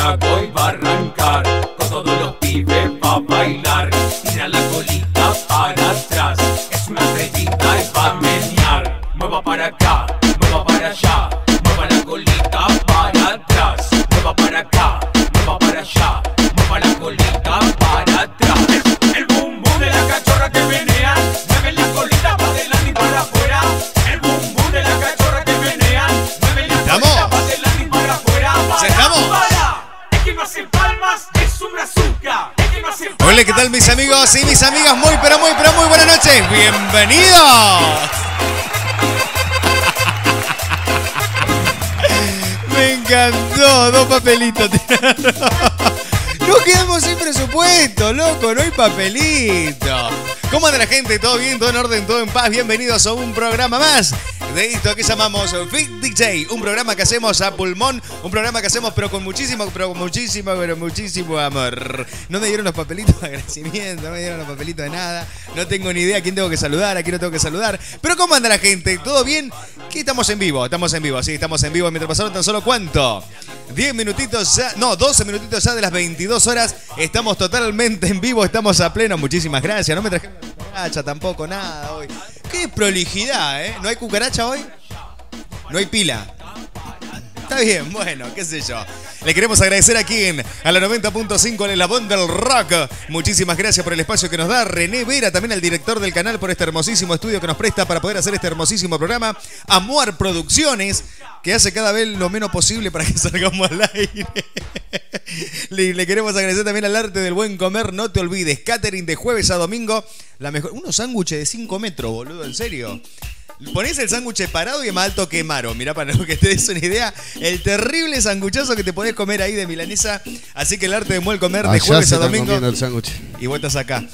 trago y va a arrancar. Con todos los pibes va a bailar. Tira la colita para atrás. Es una estrellita y va a menear. Mueva para acá, mueva para allá. Mueva la colita para atrás. Mueva para acá, mueva para allá. Mueva la colita para atrás. El bum bum de la cachorra que menea. Mueve la colita para adelante y para afuera. El bum bum de la cachorra que menea. Mueve la colita para adelante y para afuera. Es que no hace palmas, es un brazuca. Es que no hace palmas. Hola, ¿qué tal mis amigos y mis amigas? Muy buenas noches. Bienvenidos. Me encantó, 2 papelitos. Nos quedamos sin presupuesto, loco, no hay papelito. ¿Cómo anda la gente? ¿Todo bien? ¿Todo en orden? ¿Todo en paz? Bienvenidos a un programa más de esto que llamamos Fit DJ. Un programa que hacemos a pulmón, un programa que hacemos pero con muchísimo amor. No me dieron los papelitos de agradecimiento, no me dieron los papelitos de nada. No tengo ni idea a quién tengo que saludar, a quién no tengo que saludar. Pero ¿cómo anda la gente? ¿Todo bien? ¿Qué estamos en vivo? Sí, estamos en vivo. Mientras pasaron tan solo ¿cuánto? 10 minutitos ya, no, 12 minutitos ya de las 22 horas. Estamos totalmente en vivo, estamos a pleno. Muchísimas gracias. No me trajeron la cucaracha tampoco, nada hoy. Qué prolijidad, ¿eh? ¿No hay cucaracha hoy? No hay pila. Está bien, bueno, qué sé yo. Le queremos agradecer aquí a la 90.5 en el Eslabón del Rock. Muchísimas gracias por el espacio que nos da René Vera, también al director del canal, por este hermosísimo estudio que nos presta para poder hacer este hermosísimo programa. A Muar Producciones, que hace cada vez lo menos posible para que salgamos al aire. Le queremos agradecer también al Arte del Buen Comer. No te olvides, catering de jueves a domingo. La mejor, unos sándwiches de 5 metros, boludo, ¿en serio? Ponés el sándwich parado y es más alto que Maro. Mirá, para que te des una idea, el terrible sanguchazo que te podés comer ahí de milanesa. Así que el Arte del Buen Comer de jueves a domingo. El sándwich. Y vos estás acá.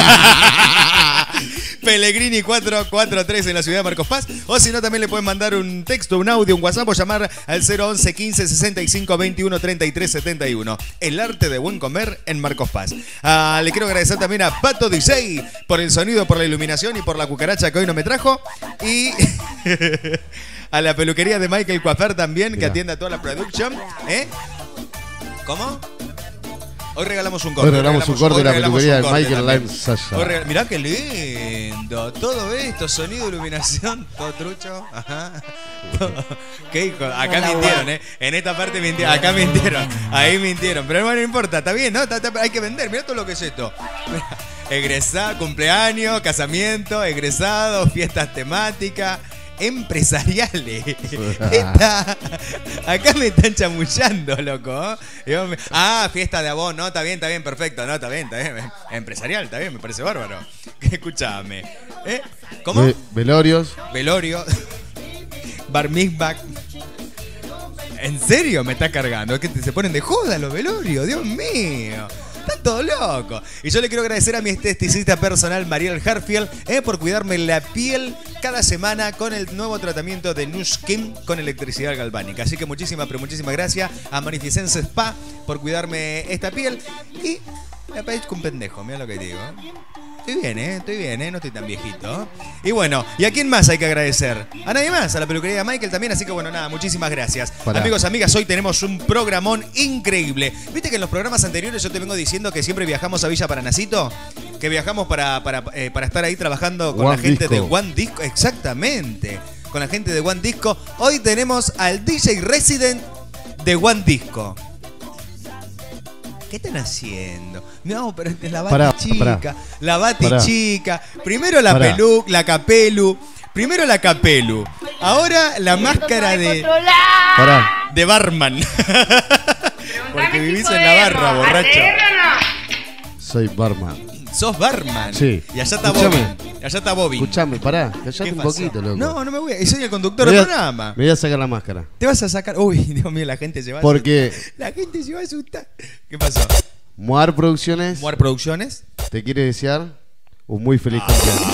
Pellegrini 443 en la ciudad de Marcos Paz. O si no, también le pueden mandar un texto, un audio, un WhatsApp o llamar al 011 15 65 21 33 71. El Arte de Buen Comer en Marcos Paz. Le quiero agradecer también a Pato DJ por el sonido, por la iluminación y por la cucaracha que hoy no me trajo. Y a la peluquería de Michael Coafer también, que atiende a toda la production. ¿Cómo? Hoy regalamos un corte. Hoy regalamos un corte de la peluquería de Michael Lime Sasha. Mirá qué lindo. Todo esto, sonido, iluminación, todo trucho. Ajá. ¿Qué hijo? Acá mintieron, ¿eh? En esta parte mintieron. Acá mintieron. Ahí mintieron. Pero bueno, no importa. Está bien, ¿no? Hay que vender. Mirá todo lo que es esto. Egresado, cumpleaños, casamiento, egresado, fiestas temáticas, empresariales. Acá me están chamullando, loco. Fiesta de abono, no, está bien, perfecto, no, está bien. Empresarial, está bien, me parece bárbaro. Escúchame. ¿Cómo? Velorios. Bar mitzvah. ¿En serio me está cargando? Es que se ponen de joda los velorios, Dios mío. Están todos locos. Y yo le quiero agradecer a mi esteticista personal, Mariel Harfield, por cuidarme la piel cada semana con el nuevo tratamiento de Nu Skin con electricidad galvánica. Así que muchísimas gracias a Magnificence Spa por cuidarme esta piel. Y me parezco un pendejo, mira lo que digo. Estoy bien, no estoy tan viejito. Y bueno, ¿y a quién más hay que agradecer? A nadie más, a la peluquería de Michael también, así que bueno, nada, muchísimas gracias. Amigos, amigas, hoy tenemos un programón increíble. ¿Viste que en los programas anteriores yo te vengo diciendo que siempre viajamos a Villa Paranacito? Que viajamos para estar ahí trabajando con la gente de One Disco. Exactamente, con la gente de One Disco. Hoy tenemos al DJ Resident de One Disco. ¿Qué están haciendo? No, pero es la Batichica. La Batichica. Primero la Capelu. Primero la Capelu. Ahora la máscara de barman. Porque vivís en la barra, borracho. Soy barman. ¿Sos barman? Sí. Y allá está Bobby. Allá está Bobby. Escuchame, pará. Callate un poquito, loco. No me voy. Soy el conductor del programa. Me voy a sacar la máscara. ¿Te vas a sacar? Uy, Dios mío, la gente se va a Porque la gente se va a asustar. ¿Qué pasó? Muar Producciones. Muar Producciones. Te quiere desear un muy feliz cumpleaños.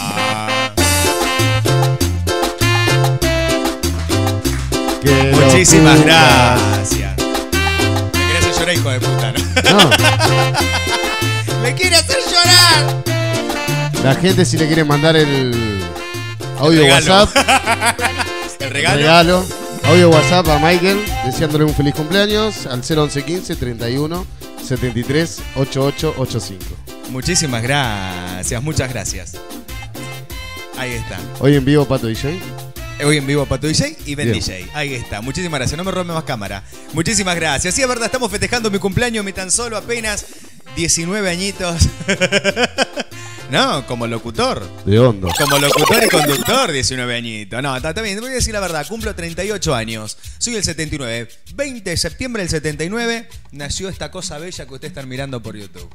Muchísimas gracias. Me querés hacer llorar, hijo de puta, ¿no? Me quiere hacer llorar. La gente, si le quiere mandar el audio WhatsApp, el regalo. Audio WhatsApp a Michael deseándole un feliz cumpleaños al 011 15 31 73 8885. Muchísimas gracias, muchas gracias. Ahí está. Hoy en vivo Pato DJ. Hoy en vivo Pato DJ y Ben Bien. DJ. Ahí está. Muchísimas gracias. No me robe más cámara. Muchísimas gracias. Sí, es verdad, estamos festejando mi cumpleaños, mi tan solo apenas 19 añitos. No, como locutor. De Hondo. Como locutor y conductor, 19 añitos. No, está bien, voy a decir la verdad, cumplo 38 años. Soy el 79. 20 de septiembre del 79 nació esta cosa bella que ustedes están mirando por YouTube.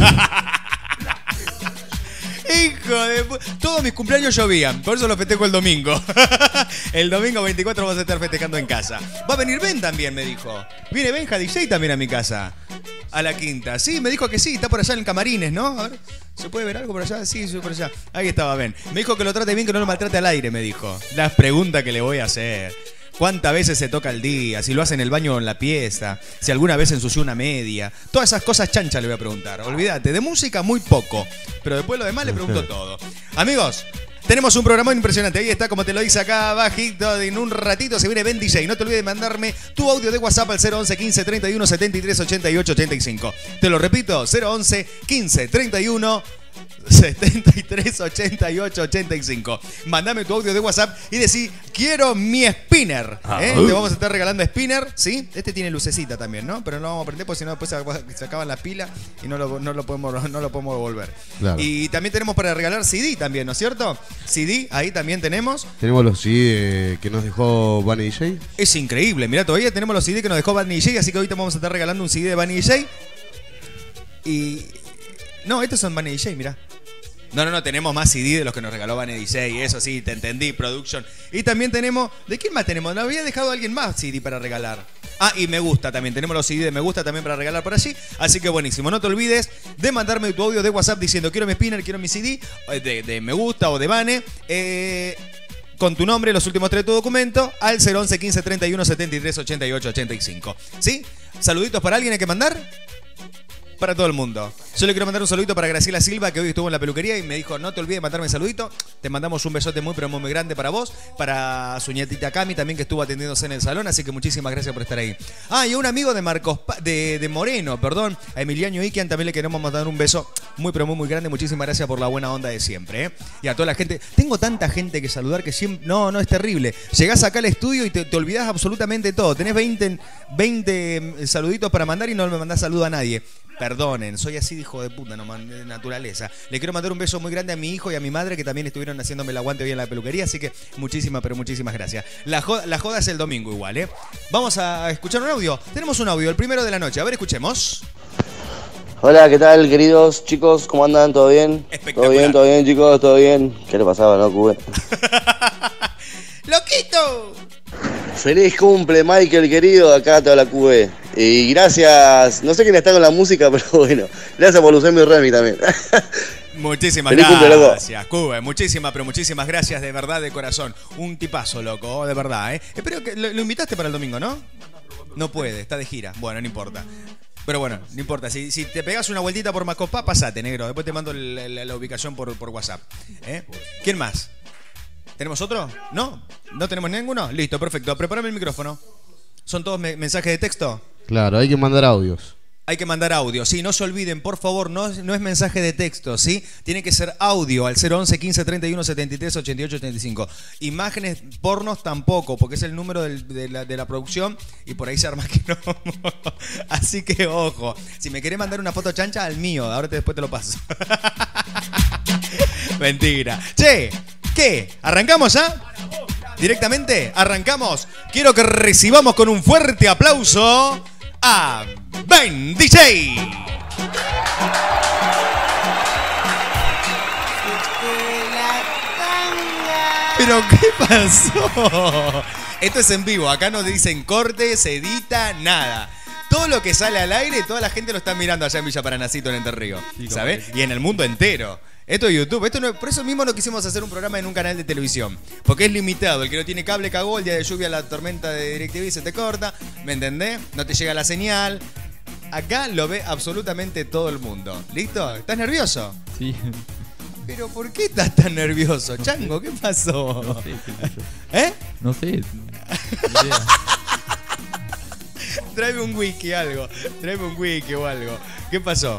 Hijo de todos mis cumpleaños llovían, por eso lo festejo el domingo. El domingo 24 vamos a estar festejando en casa. Va a venir Ben también, me dijo. Viene Benja DJ también a mi casa. A la quinta. Sí, me dijo que sí, está por allá en Camarines, ¿no? A ver, ¿se puede ver algo por allá? Sí, por allá. Ahí estaba Ben. Me dijo que lo trate bien, que no lo maltrate al aire, me dijo. Las preguntas que le voy a hacer. ¿Cuántas veces se toca al día? Si lo hace en el baño o en la pieza. Si alguna vez ensució una media. Todas esas cosas chanchas le voy a preguntar. Olvídate, de música muy poco. Pero después lo demás le pregunto todo. Amigos, tenemos un programa impresionante. Ahí está, como te lo dice acá abajito. En un ratito se viene Ben DJ. No te olvides de mandarme tu audio de WhatsApp al 011 15 31 73 88 85. Te lo repito, 011 15 31 73 88 85. Mandame tu audio de WhatsApp y decí, quiero mi spinner. Te vamos a estar regalando spinner, ¿sí? Este tiene lucecita también, ¿no? Pero no lo vamos a prender porque si no después se acaban las pilas y no lo podemos devolver. Claro. Y también tenemos para regalar CD también, ¿no es cierto? CD, ahí también tenemos. Tenemos los CD que nos dejó Bunny DJ. Es increíble, mirá, todavía tenemos los CD que nos dejó Bunny DJ, así que ahorita vamos a estar regalando un CD de Bunny DJ. Y... no, estos son Bunny DJ, mirá. No, tenemos más CD de los que nos regaló Bunny DJ, eso sí, te entendí, production. Y también tenemos, ¿de quién más tenemos? Nos había dejado alguien más CD para regalar. Ah, y Me Gusta también, tenemos los CD de Me Gusta también para regalar por allí. Así que buenísimo, no te olvides de mandarme tu audio de WhatsApp diciendo quiero mi spinner, quiero mi CD, de Me Gusta o de Bunny. Con tu nombre, los últimos 3 de tu documento, al 011 15 31 73 88 85. ¿Sí? ¿Saluditos para alguien hay que mandar? Para todo el mundo. Yo le quiero mandar un saludito para Graciela Silva, que hoy estuvo en la peluquería y me dijo, no te olvides de mandarme un saludito. Te mandamos un besote muy, pero muy grande para vos. Para su nietita Cami también, que estuvo atendiéndose en el salón. Así que muchísimas gracias por estar ahí. Ah, y a un amigo de de Moreno, perdón, a Emiliano Iquian, también le queremos mandar un beso muy, pero muy grande. Muchísimas gracias por la buena onda de siempre, ¿eh? Y a toda la gente. Tengo tanta gente que saludar que siempre... No, es terrible. Llegás acá al estudio y te olvidás absolutamente todo. Tenés 20 saluditos para mandar y no me mandás saludo a nadie. Perdonen, soy así de hijo de puta, no, de naturaleza. Le quiero mandar un beso muy grande a mi hijo y a mi madre, que también estuvieron haciéndome el aguante hoy en la peluquería, así que muchísimas gracias. La joda es el domingo igual, ¿eh? Vamos a escuchar un audio. Tenemos un audio, el primero de la noche. A ver, escuchemos. Hola, ¿qué tal, queridos chicos? ¿Cómo andan? ¿Todo bien? Espectacular. ¿Todo bien, chicos? ¿Todo bien? ¿Qué le pasaba, no, Cube? ¡Loquito! Feliz cumple, Michael, querido. Acá toda la Cube. Y gracias, no sé quién está con la música, pero bueno, gracias por usar mi Remy también. Muchísimas Feliz cumple, loco. gracias, Cube. Muchísimas gracias, de verdad, de corazón. Un tipazo, loco, de verdad, ¿eh? Espero que lo invitaste para el domingo, ¿no? No puede, está de gira. Bueno, no importa. Pero bueno, no importa. Si te pegas una vueltita por Macopá, pasate, negro. Después te mando la ubicación por WhatsApp. ¿Eh? ¿Quién más? ¿Tenemos otro? ¿No? ¿No tenemos ninguno? Listo, perfecto. Prepárame el micrófono. ¿Son todos mensajes de texto? Claro, hay que mandar audios. Hay que mandar audio, sí, no se olviden, por favor, no es mensaje de texto, ¿sí? Tiene que ser audio al 011 15 31 73 88 85. Imágenes pornos tampoco, porque es el número de la producción y por ahí se arma que no. Así que ojo, si me querés mandar una foto chancha, al mío, ahora después te lo paso. Mentira. Che, ¿qué? ¿Arrancamos ya? Directamente, arrancamos. Quiero que recibamos con un fuerte aplauso a Ben DJ. ¿Pero qué pasó? Esto es en vivo, acá no dicen corte, se edita, nada. Todo lo que sale al aire, toda la gente lo está mirando allá en Villa Paranacito, en Entre Ríos, ¿sabes? Y en el mundo entero. Esto es YouTube. Por eso mismo no quisimos hacer un programa en un canal de televisión. Porque es limitado. El que no tiene cable cagó. El día de lluvia, la tormenta de DirecTV se te corta. ¿Me entendés? No te llega la señal. Acá lo ve absolutamente todo el mundo. ¿Listo? ¿Estás nervioso? Sí. ¿Pero por qué estás tan nervioso? Chango, ¿qué pasó? No sé, qué sé yo. ¿Eh? No sé. idea. Tráeme un wiki, algo. Tráeme un wiki o algo. ¿Qué pasó?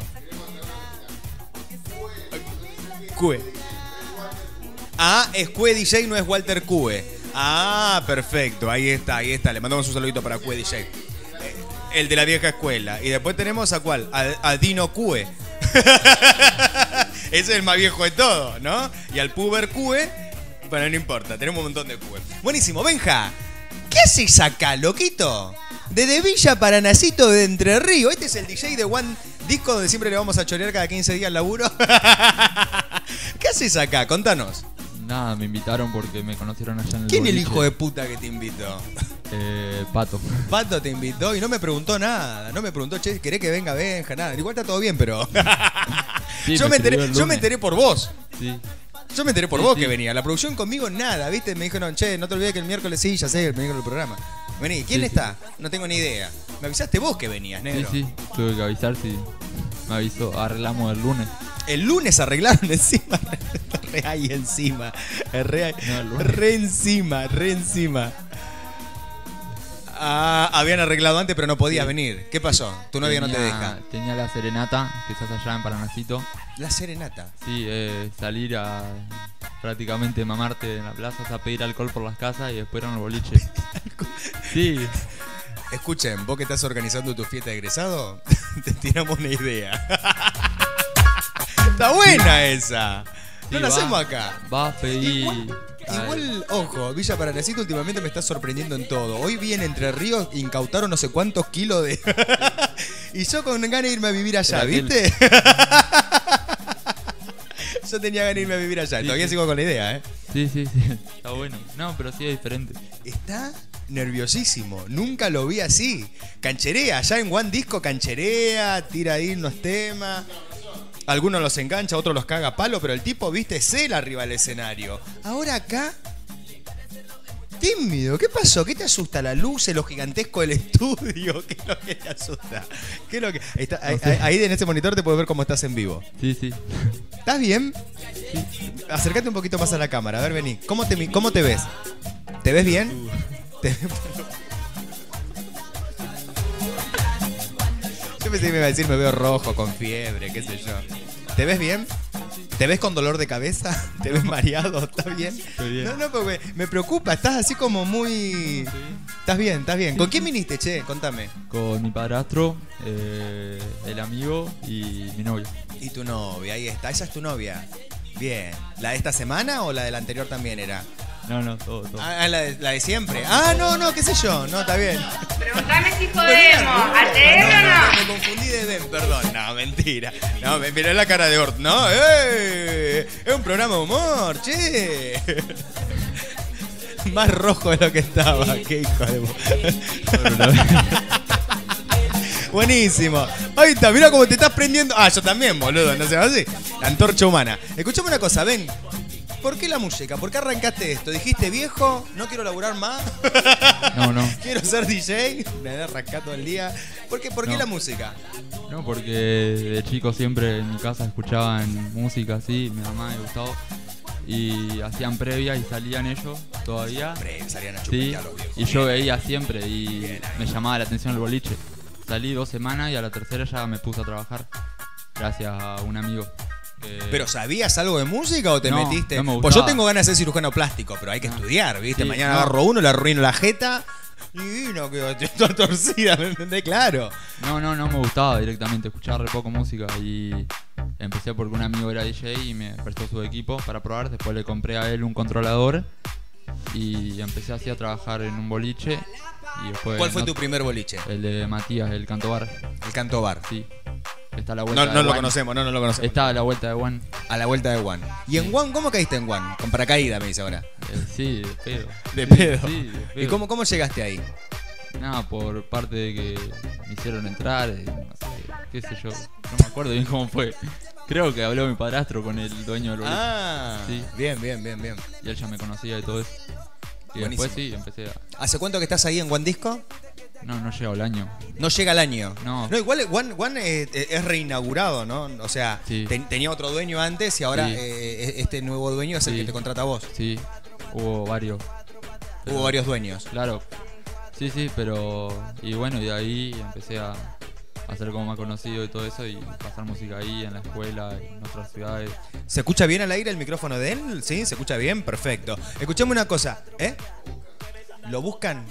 Cue. Ah, es Cue DJ, no es Walter Cue. Ah, perfecto. Ahí está, ahí está. Le mandamos un saludito para Cue DJ. El de la vieja escuela. Y después tenemos a cuál? A Dino Cue. Ese es el más viejo de todos, ¿no? Y al Puber Cue. Bueno, no importa. Tenemos un montón de Cue. Buenísimo. Benja, ¿qué haces acá, loquito? Desde Villa Paranacito de Entre Ríos. Este es el DJ de One Disco donde siempre le vamos a chorear cada 15 días al laburo. ¿Qué haces acá? Contanos. Nada, me invitaron porque me conocieron allá en el ¿Quién es el boliche. hijo de puta que te invitó? Pato. Pato te invitó y no me preguntó nada. No me preguntó, che, ¿querés que venga Benja? Nada. Igual está todo bien, pero... Sí, yo me escribió el enteré lunes. por vos. Sí. Yo me enteré por Sí, vos sí. que venía. La producción conmigo nada, ¿viste? Me dijeron, che, no te olvides que el miércoles sí, ya sé, el miércoles del programa. Vení, ¿quién Sí, está? No tengo ni idea. Me avisaste vos que venías, Sí, negro. sí. Tuve que avisar si me avisó. Arreglamos el lunes. El lunes arreglaron encima. Re ahí encima. Re, No, el lunes. re encima, re encima. Ah, habían arreglado antes, pero no podías Sí. venir. ¿Qué pasó? Tu novia no te deja. Tenía la serenata, que estás allá en Paranacito. La serenata. Sí, salir a prácticamente mamarte en la plaza, a pedir alcohol por las casas y después ir al boliche. Sí, Escuchen, vos que estás organizando tu fiesta de egresado, te tiramos una idea. Está buena esa. No sí, la va- hacemos acá. Va a pedir. Igual, ojo, Villa Paranacito últimamente me está sorprendiendo en todo. Hoy vi en Entre Ríos, incautaron no sé cuántos kilos de... y yo con ganas de irme a vivir allá, Era aquel. ¿viste? Yo tenía ganas de irme a vivir allá. Sí, Todavía sí. sigo con la idea, ¿eh? Sí, sí, sí. Está bueno. No, pero sí es diferente. Está nerviosísimo. Nunca lo vi así. Cancherea, allá en One Disco cancherea, tira ahí unos temas. Algunos los engancha, otros los caga a palo, pero el tipo, viste, es él arriba del escenario. Ahora acá, tímido. ¿Qué pasó? ¿Qué te asusta? ¿La luz, lo gigantesco del estudio? ¿Qué es lo que te asusta? ¿Qué es lo que...? No sé. Ahí en ese monitor te puedes ver cómo estás en vivo. Sí, sí. ¿Estás bien? Acércate un poquito más a la cámara. A ver, vení. ¿Cómo te ves? ¿Te ves bien? Yo pensé que me iba a decir me veo rojo, con fiebre, qué sé yo. ¿Te ves bien? ¿Te ves con dolor de cabeza? ¿Te ves mareado? ¿Estás bien? Estoy bien. No, porque me preocupa. Estás así como muy... ¿Estás bien? ¿Estás bien? ¿Con quién viniste, che? Contame. Con mi padrastro, el amigo y mi novio. Y tu novia, ahí está. Esa es tu novia. Bien. ¿La de esta semana o la de la anterior también era? No, no, todo. Ah, la de siempre. Ah, no, qué sé yo. No, está bien. Preguntame si podemos. ¿Hacemos o no? Me confundí de Ben, perdón. No, mentira. No, me miré la cara de Ort. No, es un programa de humor, che. Más rojo de lo que estaba. Qué hijo de... Buenísimo. Ahí está, mira cómo te estás prendiendo. Ah, yo también, boludo, no se va así. La antorcha humana. Escuchame una cosa, ven. ¿Por qué la música? ¿Por qué arrancaste esto? ¿Dijiste viejo? ¿No quiero laburar más? No. ¿Quiero ser DJ? Me voy a arrancar todo el día. ¿Por qué No. la música? No, porque de chico siempre en mi casa escuchaban música así, mi mamá me gustaba. Y hacían previa y salían ellos todavía. Salían a Sí, chupetear los viejos. y yo veía siempre y me llamaba la atención el boliche. Salí 2 semanas y a la tercera ya me puse a trabajar. Gracias a un amigo. ¿Pero sabías algo de música o te No, metiste? no me Pues yo gustaba. tengo ganas de ser cirujano plástico, pero hay que estudiar, ¿viste? Sí, Mañana no. agarro uno, le arruino la jeta y no, que toda torcida, ¿me entendés? Claro. No me gustaba directamente, escuchaba re poco música y empecé porque un amigo era DJ y me prestó su equipo para probar. Después le compré a él un controlador y empecé así a trabajar en un boliche. Y después, ¿Cuál fue no- tu primer boliche? El de Matías, el Canto Bar. El Canto Bar. Sí. Está a la vuelta No, de no lo One. conocemos, no lo conocemos. Está a la vuelta de One. A la vuelta de One. ¿Y en One cómo caíste en One? Con paracaídas, me dice ahora. Sí, de pedo. De Sí, pedo. Sí, de pedo. ¿Y cómo llegaste ahí? Nada, por parte de que me hicieron entrar, no sé, qué sé yo. No me acuerdo bien cómo fue. Creo que habló mi padrastro con el dueño del boliche. Ah, Sí. bien. Y él ya me conocía y todo eso. Y Buenísimo. después sí, empecé a... ¿Hace cuánto que estás ahí en One Disco? No llega el año. No llega el año. No. Igual One es reinaugurado, ¿no? O sea, Sí. tenía otro dueño antes y ahora Sí. este nuevo dueño es el Sí. que te contrata a vos. Sí, hubo varios. Hubo varios dueños. Claro, Sí, sí, pero... Y bueno, y de ahí empecé a ser como más conocido y todo eso y pasar música ahí en la escuela, en otras ciudades. ¿Se escucha bien al aire el micrófono de él? ¿Sí? ¿Se escucha bien? Perfecto. Escuchame una cosa, ¿eh? ¿Lo buscan?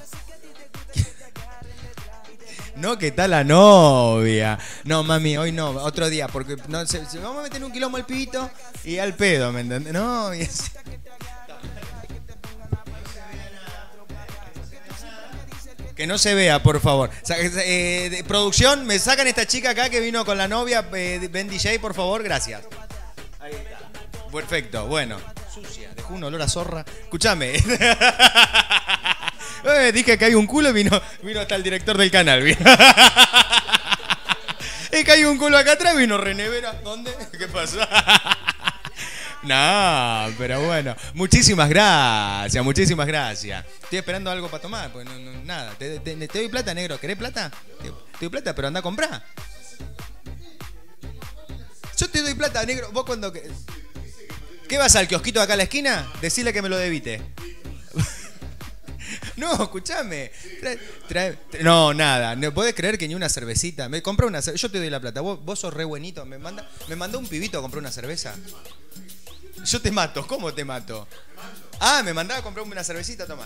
No, ¿qué tal la novia? No, mami, hoy no, otro día, porque no, se vamos a meter en un quilombo al pibito y al pedo, ¿me entendés? No, y así. Que no se vea, por favor. De producción, me sacan esta chica acá que vino con la novia, Ben DJ, por favor, gracias. Ahí está. Perfecto, bueno. Sucia, dejó un olor a zorra. Escúchame. Dije que hay un culo y vino hasta el director del canal. Es que hay un culo acá atrás, vino Renevera. ¿Dónde? ¿Qué pasó? No, pero bueno. Muchísimas gracias, muchísimas gracias. Estoy esperando algo para tomar, pues nada. Te doy plata, negro. ¿Querés plata? Te doy plata, pero anda a comprar. Yo te doy plata, negro. Vos cuando... ¿Qué vas al kiosquito de acá a la esquina? Decile que me lo debite. No, escuchame. No, nada. ¿No podés creer que ni una cervecita? Me compré una cerveza. Yo te doy la plata. Vos sos re buenito. Me mandó un pibito a comprar una cerveza. Yo te mato. ¿Cómo te mato? Ah, me mandaba a comprar una cervecita. Toma.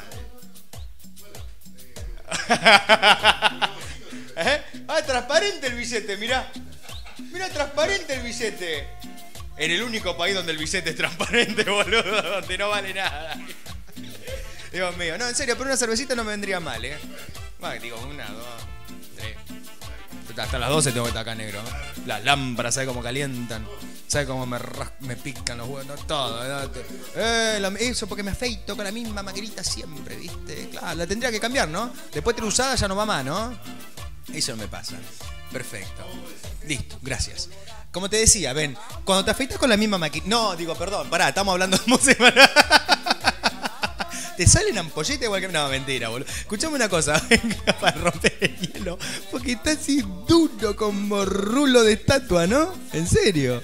¿Eh? Ah, transparente el billete, mirá. Mirá, transparente el billete. En el único país donde el billete es transparente, boludo. Donde no vale nada. Dios mío. No, en serio, pero una cervecita no me vendría mal, ¿eh? Bueno, digo, 1, 2, 3. Hasta las 12 tengo que estar acá, negro. Las lámparas, ¿sabes cómo calientan? ¿Sabes cómo me pican los huevos? Todo. Eso porque me afeito con la misma maquinita siempre, ¿viste? Claro, la tendría que cambiar, ¿no? Después de usada ya no va más, ¿no? Eso no me pasa. Perfecto. Listo, gracias. Como te decía, ven, cuando te afeitas con la misma maquinita... No, digo, perdón, pará, estamos hablando de música. ¿Te salen ampolletas igual que...? No, mentira, boludo. Escuchame una cosa, venga, para romper el hielo. Porque está así duro como rulo de estatua, ¿no? En serio.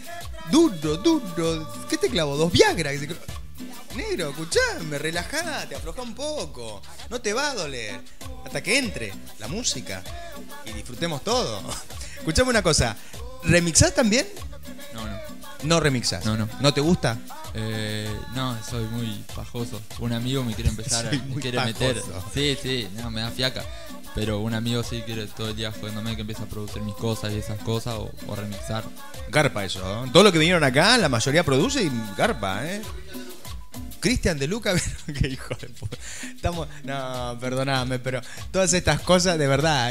Duro. ¿Qué te clavo? 2 Viagra. Negro, escuchame, relajate, afloja un poco. No te va a doler. Hasta que entre la música y disfrutemos todo. Escuchame una cosa. ¿Remixás también? No. ¿No remixás? No. ¿No te gusta? No, soy muy pajoso. Un amigo me quiere empezar me quiere meter. Sí, no, me da fiaca. Pero un amigo sí quiere todo el día jodiéndome que empiece a producir mis cosas y esas cosas o remixar. Garpa eso, ¿eh? Todo lo que vinieron acá, la mayoría produce y garpa, ¿eh? Cristian de Luca, qué hijo de puta. No, perdoname, pero todas estas cosas de verdad.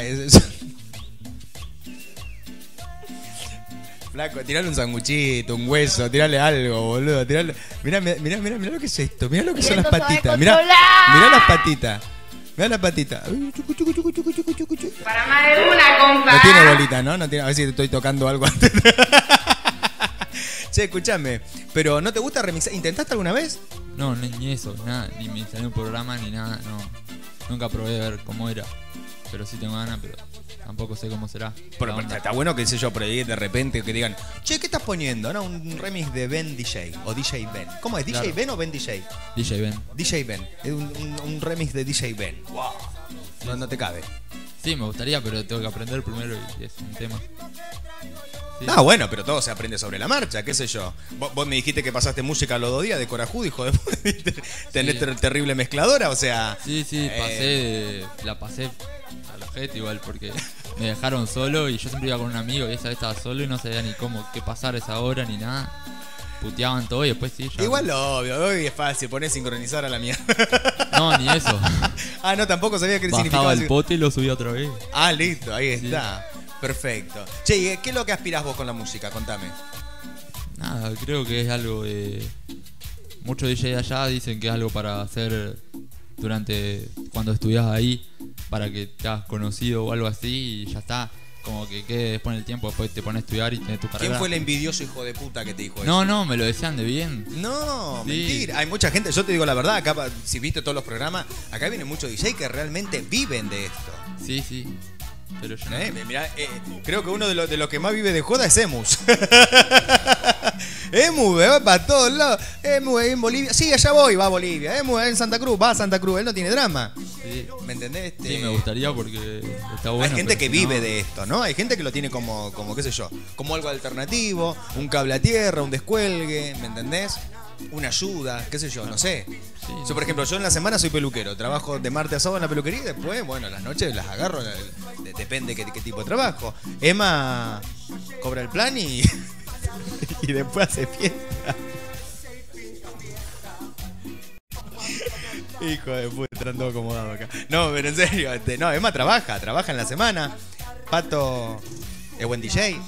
Flaco, tirale un sanguchito, un hueso, tirale algo, boludo. Mirá lo que es esto. Mirá lo que son las patitas. Mirá las patitas. Mirá las patitas. Para más de una, compa. No tiene bolita, ¿no? A ver si te estoy tocando algo antes. Che, escuchame. ¿Pero no te gusta remixar? ¿Intentaste alguna vez? No, ni eso, nada. Ni me instalé un programa ni nada, no. Nunca probé a ver cómo era. Pero sí tengo ganas, pero tampoco sé cómo será. Pero está bueno que sé yo, por ahí de repente que digan, che, ¿qué estás poniendo? ¿No? Un remix de Ben DJ o DJ Ben. ¿Cómo es? ¿DJ Claro. Ben o Ben DJ? DJ Ben. DJ Ben. Es un remix de DJ Ben. Wow. No te cabe. Sí, me gustaría, pero tengo que aprender primero y es un tema. Sí. Ah, bueno, pero todo se aprende sobre la marcha, qué sé yo. Vos me dijiste que pasaste música a los 2 días de Corajudo, hijo de puta. Tenés terrible mezcladora, o sea... Sí, la pasé a la gente igual porque me dejaron solo y yo siempre iba con un amigo y esa vez estaba solo y no sabía ni qué pasar esa hora ni nada. Puteaban todo y después sí, ya... Igual lo obvio, hoy es fácil, ponés sincronizar a la mierda. No, ni eso. Ah, no, tampoco sabía qué significaba. Bajaba el pote y lo subía otra vez. Ah, listo, ahí está. Perfecto. Che, ¿y qué es lo que aspirás vos con la música? Contame. Nada, creo que es algo de... Muchos DJ de allá dicen que es algo para hacer cuando estudias ahí, para que te hagas conocido o algo así y ya está. Como que después en el tiempo, después te pones a estudiar y tenés tu carrera. ¿Quién fue el envidioso hijo de puta que te dijo eso? No, me lo decían de bien. No, Sí. mentira. Hay mucha gente, yo te digo la verdad, acá, si viste todos los programas, acá vienen muchos DJ que realmente viven de esto. Sí. Pero yo no. Mirá, creo que uno de los que más vive de joda es Emus. Emu, va para todos lados. Emu, en Bolivia. Sí, allá voy, va a Bolivia. Emu, en Santa Cruz, va a Santa Cruz. Él no tiene drama. Sí. ¿Me entendés? Sí, me gustaría porque está bueno. Hay gente pero que si vive no- de esto, ¿no? Hay gente que lo tiene como, qué sé yo, como algo alternativo, un cable a tierra, un descuelgue, ¿me entendés? Una ayuda, qué sé yo, no sé. Sí, Yo, por ejemplo, yo en la semana soy peluquero, trabajo de martes a sábado en la peluquería y después, bueno, las noches las agarro, depende qué tipo de trabajo. Emma cobra el plan y, y después hace fiesta. Hijo de puta, entrando acomodado acá. No, pero en serio, no, Emma trabaja en la semana. Pato es buen DJ.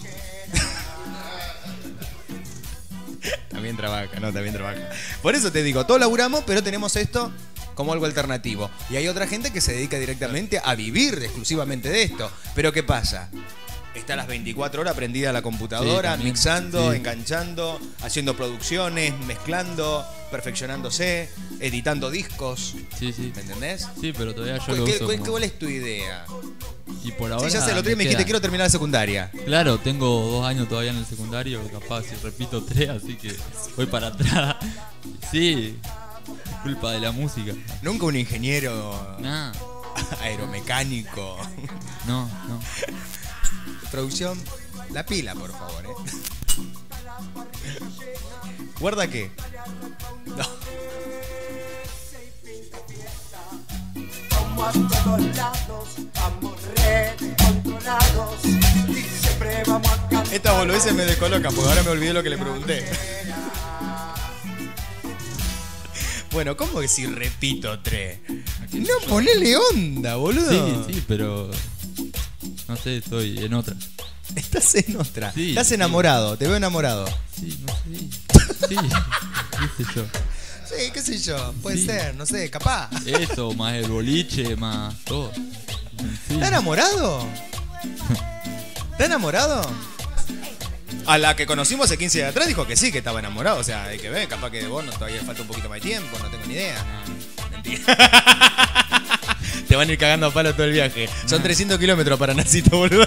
También trabaja. Por eso te digo, todos laburamos, pero tenemos esto como algo alternativo. Y hay otra gente que se dedica directamente a vivir exclusivamente de esto. Pero ¿qué pasa? Está a las 24 horas prendida a la computadora, Sí, también. mixando, Sí. enganchando, haciendo producciones, mezclando, perfeccionándose, editando discos. Sí, sí. ¿Me entendés? Sí, pero todavía yo lo uso como- ¿Cuál es tu idea? Y por ahora Sí, ya sé, el otro día me queda. dijiste quiero terminar la secundaria. Claro, tengo 2 años todavía en el secundario, capaz si repito 3, así que voy para atrás. Sí, es culpa de la música. Nunca un ingeniero Nah, aeromecánico. no. Producción, la pila, por favor, ¿Guarda qué? No. Como a todos lados, vamos recontrolados y siempre vamos a cantar. Estas boludeces me descolocan porque ahora me olvidé lo que le pregunté. Bueno, ¿cómo que si repito 3? No, ponele onda, boludo. Sí, pero no sé, estoy en otra. Estás en otra. Sí, Estás sí. enamorado, te veo enamorado. Sí, no sé. Sí, qué sé yo. Sí, qué sé yo, puede Sí. ser, no sé, capaz. Eso, más el boliche, más todo. Sí. ¿Estás enamorado? ¿Estás enamorado? A la que conocimos hace 15 días atrás dijo que sí, que estaba enamorado. O sea, hay que ver, capaz que de vos todavía falta un poquito más de tiempo, no tengo ni idea. Mentira. Te van a ir cagando a palo todo el viaje. Son 300 kilómetros para Nacito, boludo.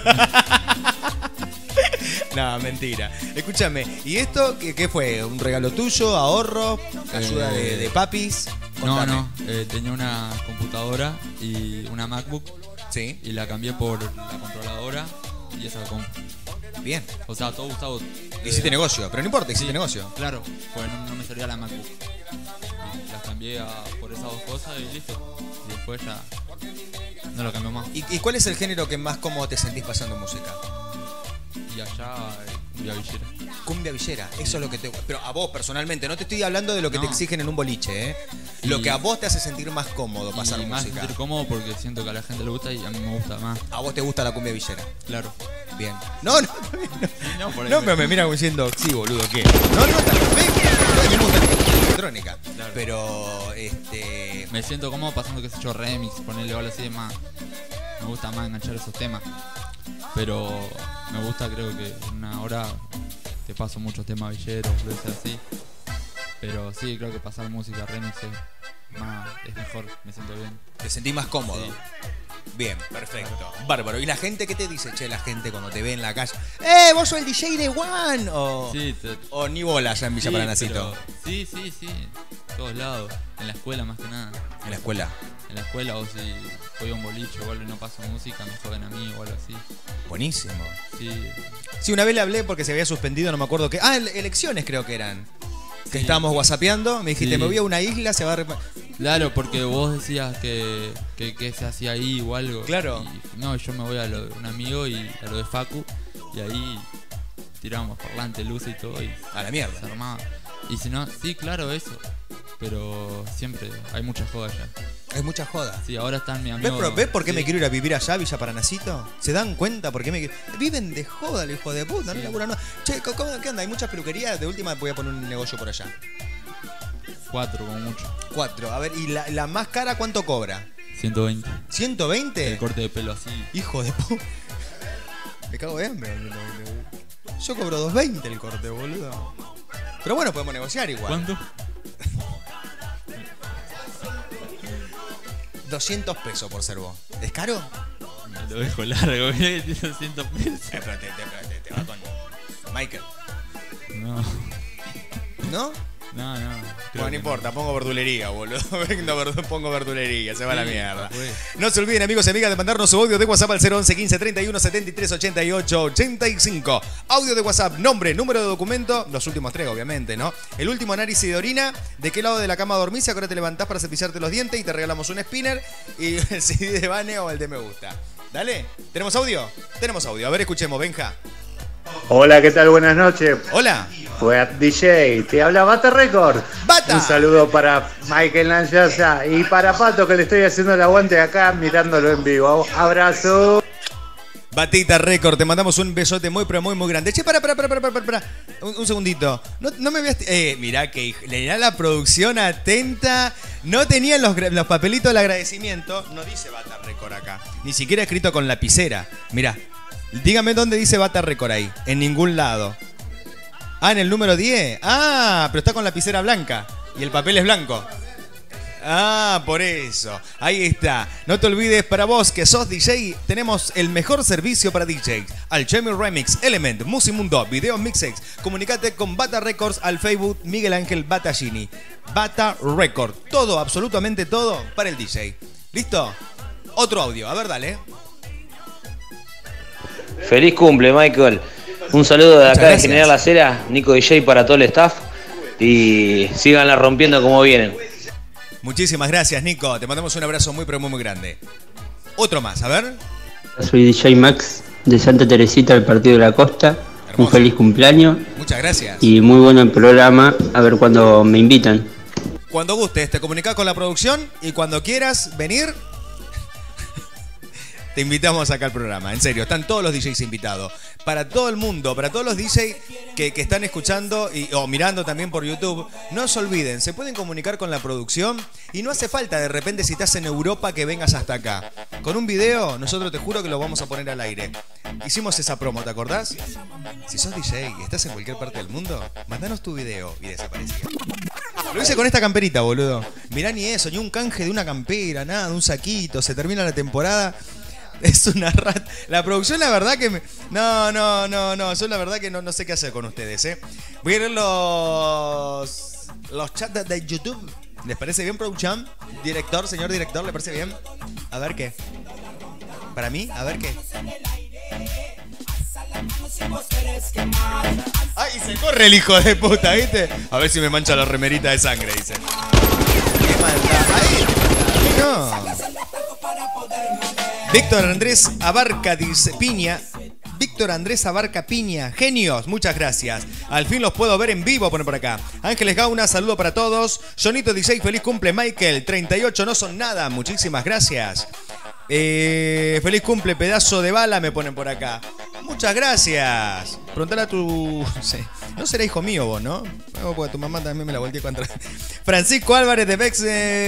No, mentira. Escúchame, ¿y esto qué fue? ¿Un regalo tuyo? ¿Ahorro? ¿Ayuda de papis? No, Contame. no, tenía una computadora y una MacBook Sí, y la cambié por la controladora y esa compu. bien. O sea, todo Gustavo. Hiciste negocio, pero no importa, hiciste negocio. Claro, pues no me servía la MacBook. Y las cambié por esas dos cosas y listo. Y después ya no lo cambió más. ¿Y cuál es el género que más cómodo te sentís pasando música? Y allá, Villa Villera. Cumbia villera, eso es lo que te... Pero a vos personalmente, no te estoy hablando de lo que te No. exigen en un boliche, ¿eh? Lo Y- que a vos te hace sentir más cómodo pasar Y más música. sentir cómodo porque siento que a la gente le gusta y a mí me gusta más. A vos te gusta la cumbia villera. Claro. Bien. No, está bien, No, por ahí no, me- pero me miran como diciendo, sí, boludo, ¿qué? No, está perfecto. A mí me gusta la electrónica. Claro. Pero, Me siento cómodo pasando, qué sé yo, remix, ponerle algo así de más. Me gusta más enganchar esos temas. Pero me gusta, creo que en una hora te paso muchos temas villeros, veces así. Pero sí, creo que pasar música remix es mejor, me siento bien. te sentís más cómodo. Sí. Bien, perfecto. Bárbaro. ¿Y la gente qué te dice, che, la gente cuando te ve en la calle? Vos sos el DJ de One! Sí, O ni bola allá en Villa sí, Paranacito. pero- sí, en todos lados. En la escuela más que nada. En la escuela. En la escuela o si voy a un boliche o algo y no paso música, me joden a mí o algo así. Buenísimo. Sí, Sí, una vez le hablé porque se había suspendido, no me acuerdo qué. elecciones creo que eran. Que Sí. estábamos whatsappeando, me dijiste, Sí. me voy a una isla, se va a... claro, porque vos decías que se hacía ahí o algo. Claro. Y, no, yo me voy a lo de un amigo y a lo de Facu y ahí tiramos parlante, luz y todo y A la mierda. se armaba. Y si no, sí, claro, eso. Pero siempre hay mucha joda allá. Hay mucha joda. Sí, ahora están mi amigo. ¿Ves por qué sí. me quiero ir a vivir allá, Villa Paranacito? ¿Se dan cuenta por qué me quiero? Viven de joda, el hijo de puta, no Sí. laburan, no. Che, ¿qué onda? Hay muchas peluquerías, de última voy a poner un negocio por allá. 4 como mucho. 4, a ver, ¿y la más cara cuánto cobra? 120. El ¿120? corte de pelo así. Hijo de puta. Me cago de hambre. Yo cobro 220 el corte, boludo. Pero bueno, podemos negociar igual. ¿Cuánto? 200 pesos por ser vos. ¿Es caro? Me lo dejo largo, mirá que tiene 200 pesos. Te va con Michael. No. ¿No? No. Bueno, no importa, pongo verdulería, boludo. Pongo verdulería, se va la mierda. Pues. No se olviden, amigos y amigas, de mandarnos su audio de WhatsApp al 011 15 31 73 88 85. Audio de WhatsApp, nombre, número de documento, los últimos 3, obviamente, ¿no? El último análisis de orina, de qué lado de la cama dormís, ahora te levantás para cepillarte los dientes y te regalamos un spinner y el CD de Vane o el de me gusta. Dale, ¿tenemos audio? Tenemos audio, a ver, escuchemos, Benja. Hola, ¿qué tal? Buenas noches. Hola. Fue DJ, te habla Bata Record. ¡Bata! Un saludo para Michael Lanchaza y para Pato, que le estoy haciendo el aguante acá mirándolo en vivo. Abrazo. Batita Record, te mandamos un besote muy, pero muy, muy grande. Che, para. Un segundito. No me veas. Mirá que mirá la producción atenta. No tenían los papelitos del agradecimiento. No dice Bata Record acá. Ni siquiera escrito con lapicera. Mirá. Dígame dónde dice Bata Record ahí. En ningún lado. Ah, en el número 10. Ah, pero está con lapicera blanca. Y el papel es blanco. Ah, por eso. Ahí está. No te olvides, para vos que sos DJ, tenemos el mejor servicio para DJs. Alchemy Remix, Element, Musimundo, Video Mixex. Comunicate con Bata Records al Facebook Miguel Ángel Battaglini. Bata Record. Todo, absolutamente todo para el DJ. ¿Listo? Otro audio. A ver, dale. Feliz cumple, Michael. Un saludo de acá de General La Cera, Nico DJ para todo el staff. Y síganla rompiendo como vienen. Muchísimas gracias, Nico. Te mandamos un abrazo muy, pero muy, muy grande. Otro más, a ver. Soy DJ Max de Santa Teresita del Partido de la Costa. Hermoso. Un feliz cumpleaños. Muchas gracias. Y muy bueno el programa. A ver cuándo me invitan. Cuando gustes, te comunicas con la producción y cuando quieras venir, te invitamos acá al programa. En serio, están todos los DJs invitados. Para todo el mundo, para todos los DJs que están escuchando o mirando también por YouTube, no se olviden, se pueden comunicar con la producción y no hace falta de repente si estás en Europa que vengas hasta acá. Con un video, nosotros te juro que lo vamos a poner al aire. Hicimos esa promo, ¿te acordás? Si sos DJ y estás en cualquier parte del mundo, mandanos tu video y desaparecía. Lo hice con esta camperita, boludo. Mirá, ni eso, ni un canje de una campera, nada, de un saquito. Se termina la temporada. Es una rata. La producción, la verdad que No. Yo la verdad que no sé qué hacer con ustedes, ¿eh? Voy a ver los chats de YouTube. ¿Les parece bien, producción? Director, señor director, ¿le parece bien? A ver qué. ¿Para mí? A ver qué. ¡Ay, se corre el hijo de puta! ¿Viste? A ver si me mancha la remerita de sangre, dice. ¡Qué maldad! ¡Ahí! ¡No! Víctor Andrés Abarca dice Piña. Víctor Andrés Abarca Piña. Genios, muchas gracias. Al fin los puedo ver en vivo, pone por acá. Ángeles Gauna, saludo para todos. Jonito 16, feliz cumple Michael. 38 no son nada, muchísimas gracias. Feliz cumple, pedazo de bala, me ponen por acá. Muchas gracias. Preguntale a tu... Sí. No será hijo mío vos, ¿no? No, porque tu mamá también me la volteé contra... Francisco Álvarez de Bex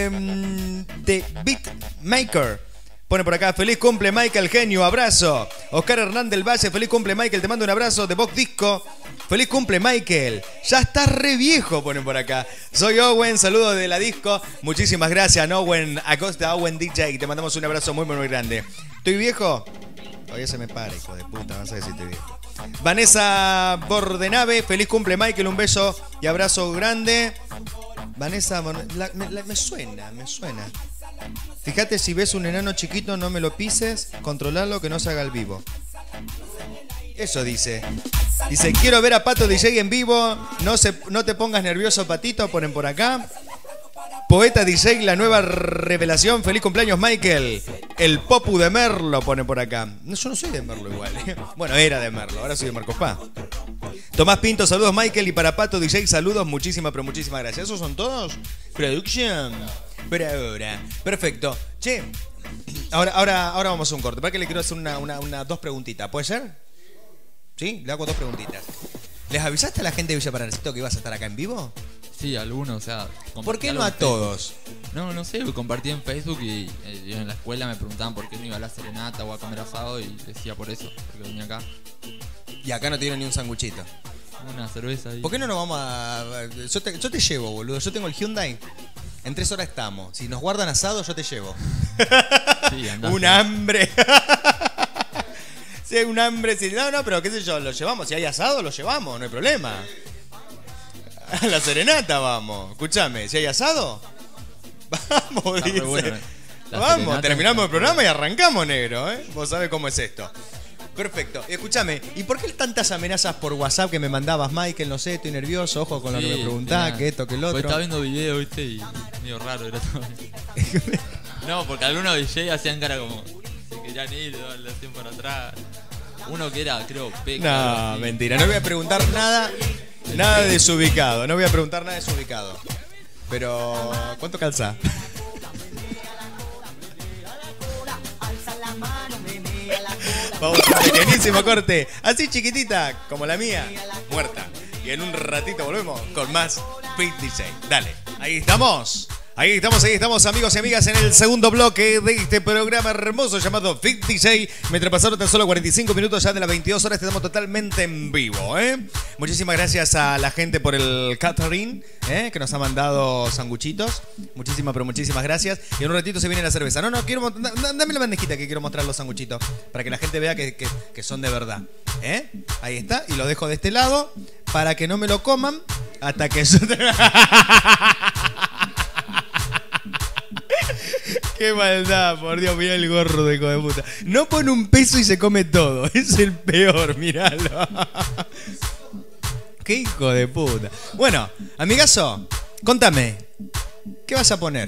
de Beatmaker. Pone por acá, feliz cumple Michael, genio, abrazo. Oscar Hernández del Valle, feliz cumple Michael, te mando un abrazo. De Box Disco, feliz cumple Michael. Ya estás re viejo, ponen por acá. Soy Owen, saludo de la disco. Muchísimas gracias, Owen Acosta, Owen DJ. Te mandamos un abrazo muy, muy, muy grande. ¿Estoy viejo? Todavía se me para, hijo de puta, vas a ver si estoy viejo. Vanessa Bordenave, feliz cumple Michael, un beso y abrazo grande. Vanessa, me suena. Fíjate, si ves un enano chiquito, no me lo pises, controlalo que no se haga el vivo. Eso dice. Dice, quiero ver a Pato DJ en vivo. No te pongas nervioso, Patito, ponen por acá. Poeta DJ, la nueva revelación. Feliz cumpleaños, Michael. El Popu de Merlo, pone por acá. Yo no soy de Merlo igual. Bueno, era de Merlo, ahora soy de Marcos Paz. Tomás Pinto, saludos, Michael. Y para Pato DJ, saludos. Muchísimas, pero muchísimas gracias. ¿Esos son todos? Production. Pero ahora. Perfecto. Che, ahora vamos a un corte. Para que le quiero hacer dos preguntitas. ¿Puede ser? ¿Sí? Le hago dos preguntitas. ¿Les avisaste a la gente de Villa Parancito que ibas a estar acá en vivo? Sí, algunos, o sea... ¿Por qué no a todos? No sé, compartí en Facebook y en la escuela me preguntaban por qué no iba a la serenata o a comer asado y decía por eso, porque venía acá. Y acá no tiene ni un sanguchito. Una cerveza ahí. ¿Por qué no nos vamos a...? Yo te llevo, boludo. Yo tengo el Hyundai. En 3 horas estamos. Si nos guardan asado, yo te llevo. Sí, andá. Un hambre. Si hay un hambre, si... No, pero qué sé yo, lo llevamos. Si hay asado, lo llevamos, no hay problema. A la serenata vamos. Escuchame, ¿si hay asado? Vamos, dice. Bueno, vamos, terminamos el programa y arrancamos, negro, ¿eh? Vos sabés cómo es esto. Perfecto. Escúchame, ¿y por qué tantas amenazas por WhatsApp que me mandabas, Michael? No sé, estoy nervioso, ojo con lo que me preguntás, que esto, que el otro. Pues estaba viendo video, viste, y medio raro era todo. No, porque algunos DJ hacían cara como se querían ir, le hacían para atrás. Uno que era, creo, peca. No, mentira, no voy a preguntar nada desubicado. No voy a preguntar nada desubicado. Pero, ¿cuánto calza? Vamos, pequeñísimo corte. Así chiquitita, como la mía, muerta. Y en un ratito volvemos con más Fit DJ. Dale, ahí estamos. Ahí estamos, amigos y amigas, en el segundo bloque de este programa hermoso llamado Fit DJ. Mientras pasaron tan solo 45 minutos ya de las 22 horas, estamos totalmente en vivo, ¿eh? Muchísimas gracias a la gente por el catering, que nos ha mandado sanguchitos. Muchísimas, pero muchísimas gracias. Y en un ratito se viene la cerveza. No, dame la bandejita que quiero mostrar los sanguchitos para que la gente vea que son de verdad. Ahí está, y lo dejo de este lado para que no me lo coman hasta que yo... Qué maldad, por Dios, mirá el gorro de hijo de puta. No pone un peso y se come todo. Es el peor, miralo. Qué hijo de puta. Bueno, amigazo, contame, ¿qué vas a poner?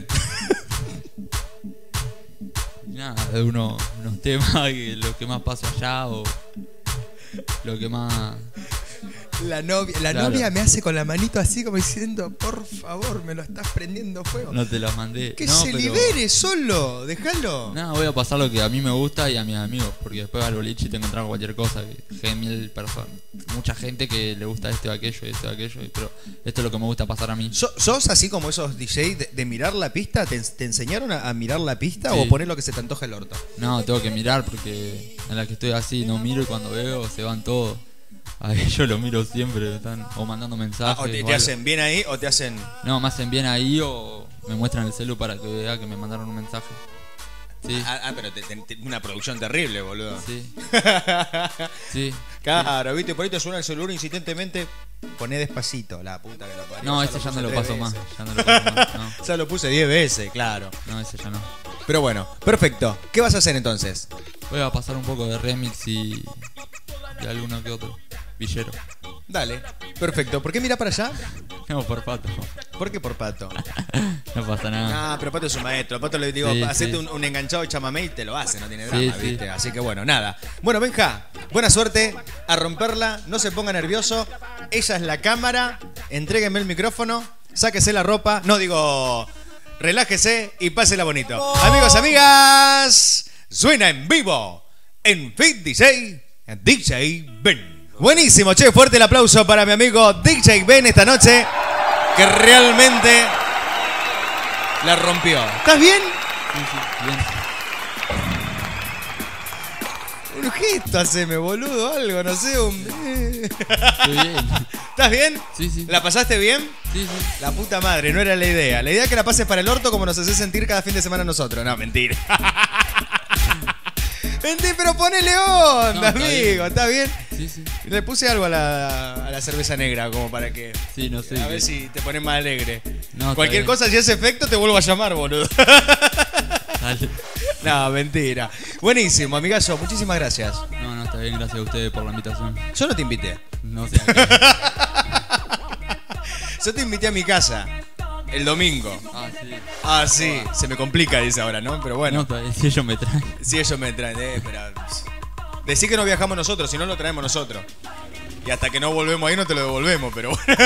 Nada, unos temas, lo que más pasa allá o lo que más... La novia me hace con la manito así como diciendo, por favor, me lo estás prendiendo fuego. No te los mandé. Que se libere solo, déjalo. No, voy a pasar lo que a mí me gusta y a mis amigos, porque después al boliche te encontrás cualquier cosa, que hay 1000 personas. Mucha gente que le gusta esto o aquello, pero esto es lo que me gusta pasar a mí. ¿Sos así como esos DJs de mirar la pista? ¿Te enseñaron a mirar la pista o poner lo que se te antoja el orto? No, tengo que mirar porque en la que estoy así no miro y cuando veo se van todos. Ahí yo lo miro siempre, están o mandando mensajes. ¿O te hacen bien ahí o te hacen...? No, me hacen bien ahí o me muestran el celu para que vea que me mandaron un mensaje. Sí. Pero una producción terrible, boludo. Sí. Sí. Claro, viste, por ahí te suena el celular insistentemente. Poné despacito, la puta que lo parió. No, ese ya no lo paso más. Ya no lo paso más, no. Ya lo puse 10 veces, claro. No, ese ya no. Pero bueno, perfecto. ¿Qué vas a hacer entonces? Voy a pasar un poco de remix y alguno que otro. Villero. Dale, perfecto. ¿Por qué mira para allá? No, por Pato. ¿Por qué por Pato? No pasa nada. No, pero Pato es un maestro. Pato le digo, hacete un enganchado de chamamé y te lo hace, no tiene drama, ¿viste? Sí. Así que bueno, nada. Bueno, Benja, buena suerte, a romperla, no se ponga nervioso. Ella es la cámara, entréguenme el micrófono, sáquese la ropa, relájese y pásela bonito. Amigos, amigas, suena en vivo en Fit DJ, DJ Ben. Buenísimo, che, fuerte el aplauso para mi amigo DJ Ben esta noche, que realmente la rompió. ¿Estás bien? Sí, bien. Un gesto haceme, boludo, algo, no sé, Estoy bien. ¿Estás bien? Sí. ¿La pasaste bien? Sí. La puta madre, no era la idea. La idea es que la pases para el orto como nos haces sentir cada fin de semana nosotros. No, mentira. Mentira, pero ponele onda, no, amigo, ¿está bien? Sí. Le puse algo a la cerveza negra como para que... Sí, no sé. A ver si te pones más alegre. No, cualquier cosa, si hace efecto, te vuelvo a llamar, boludo. Dale. No, mentira. Buenísimo, amigazo, muchísimas gracias. No, está bien, gracias a ustedes por la invitación. Yo no te invité. No sé. Yo te invité a mi casa el domingo. Sí, se me complica, dice ahora, ¿no? Pero bueno. No, si ellos me traen. Si ellos me traen, pero... Decí que no viajamos nosotros, si no lo traemos nosotros. Y hasta que no volvemos ahí no te lo devolvemos, pero bueno.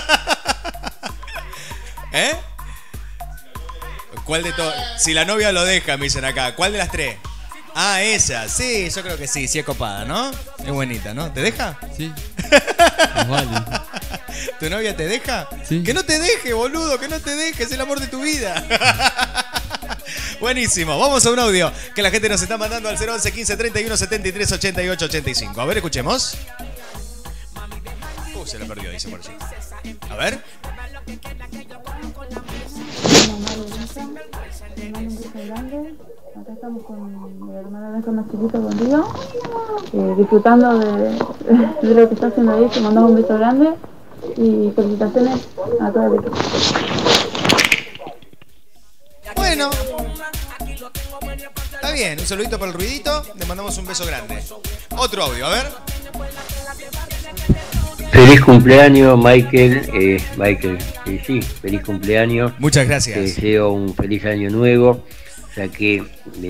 ¿Eh? ¿Cuál de todas? Si la novia lo deja, me dicen acá. ¿Cuál de las tres? Ah, esa. Sí, yo creo que sí es copada, ¿no? Es buenita, ¿no? ¿Te deja? Sí. Vale. ¿Tu novia te deja? Sí. Que no te deje, boludo, que no te deje, es el amor de tu vida. Buenísimo, vamos a un audio que la gente nos está mandando al 011 15 31 73 88 85. A ver, escuchemos. Se la perdió, dice por allí. A ver. Acá estamos con mi hermana Benja más chiquita contigo, disfrutando de lo que está haciendo ahí. Te mandamos un beso grande Y felicitaciones a todo el equipo. Bueno. Está bien, un saludito para el ruidito. Le mandamos un beso grande. Otro audio, a ver. Feliz cumpleaños, Michael. Michael, sí, feliz cumpleaños. Muchas gracias. Te deseo un feliz año nuevo, ya que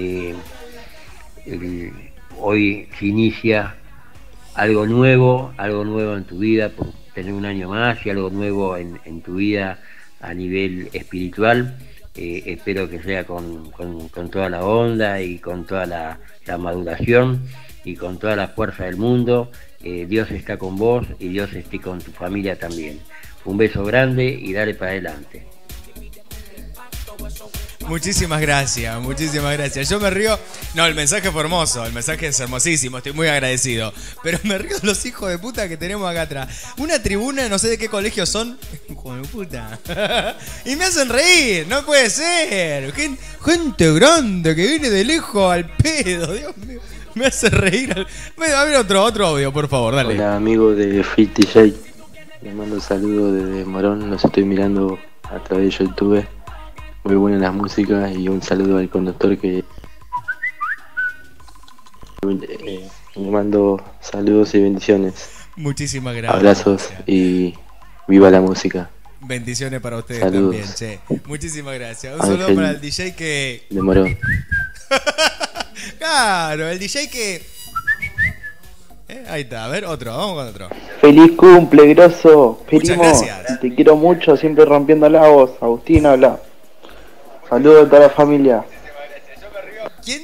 hoy se inicia algo nuevo en tu vida, por tener un año más, y algo nuevo en tu vida a nivel espiritual. Espero que sea con toda la onda y con toda la maduración y con toda la fuerza del mundo. Dios está con vos y Dios esté con tu familia también. Un beso grande y dale para adelante. Muchísimas gracias, muchísimas gracias. Yo me río. No, el mensaje fue hermoso, el mensaje es hermosísimo, estoy muy agradecido. Pero me río de los hijos de puta que tenemos acá atrás. Una tribuna, no sé de qué colegio son. Hijo de puta. Y me hacen reír, no puede ser. Gente grande que viene de lejos al pedo, Dios mío. Me hace reír. A ver otro audio, por favor, dale. Hola, amigo de Fit DJ. Le mando un saludo desde Morón, los estoy mirando a través de YouTube. Muy buenas las músicas y un saludo al conductor que le mando saludos y bendiciones. Muchísimas gracias. Abrazos y viva la música. Bendiciones para ustedes Saludos. también, che. Muchísimas gracias. Un Ángel saludo para el DJ que... de Morón. Claro, el DJ que... ahí está, a ver, otro, vamos con otro. Feliz cumple, grosso. Muchas Primo, gracias. te quiero mucho, siempre rompiendo la voz. Agustín habla. Saludos a toda la familia. ¿Quién?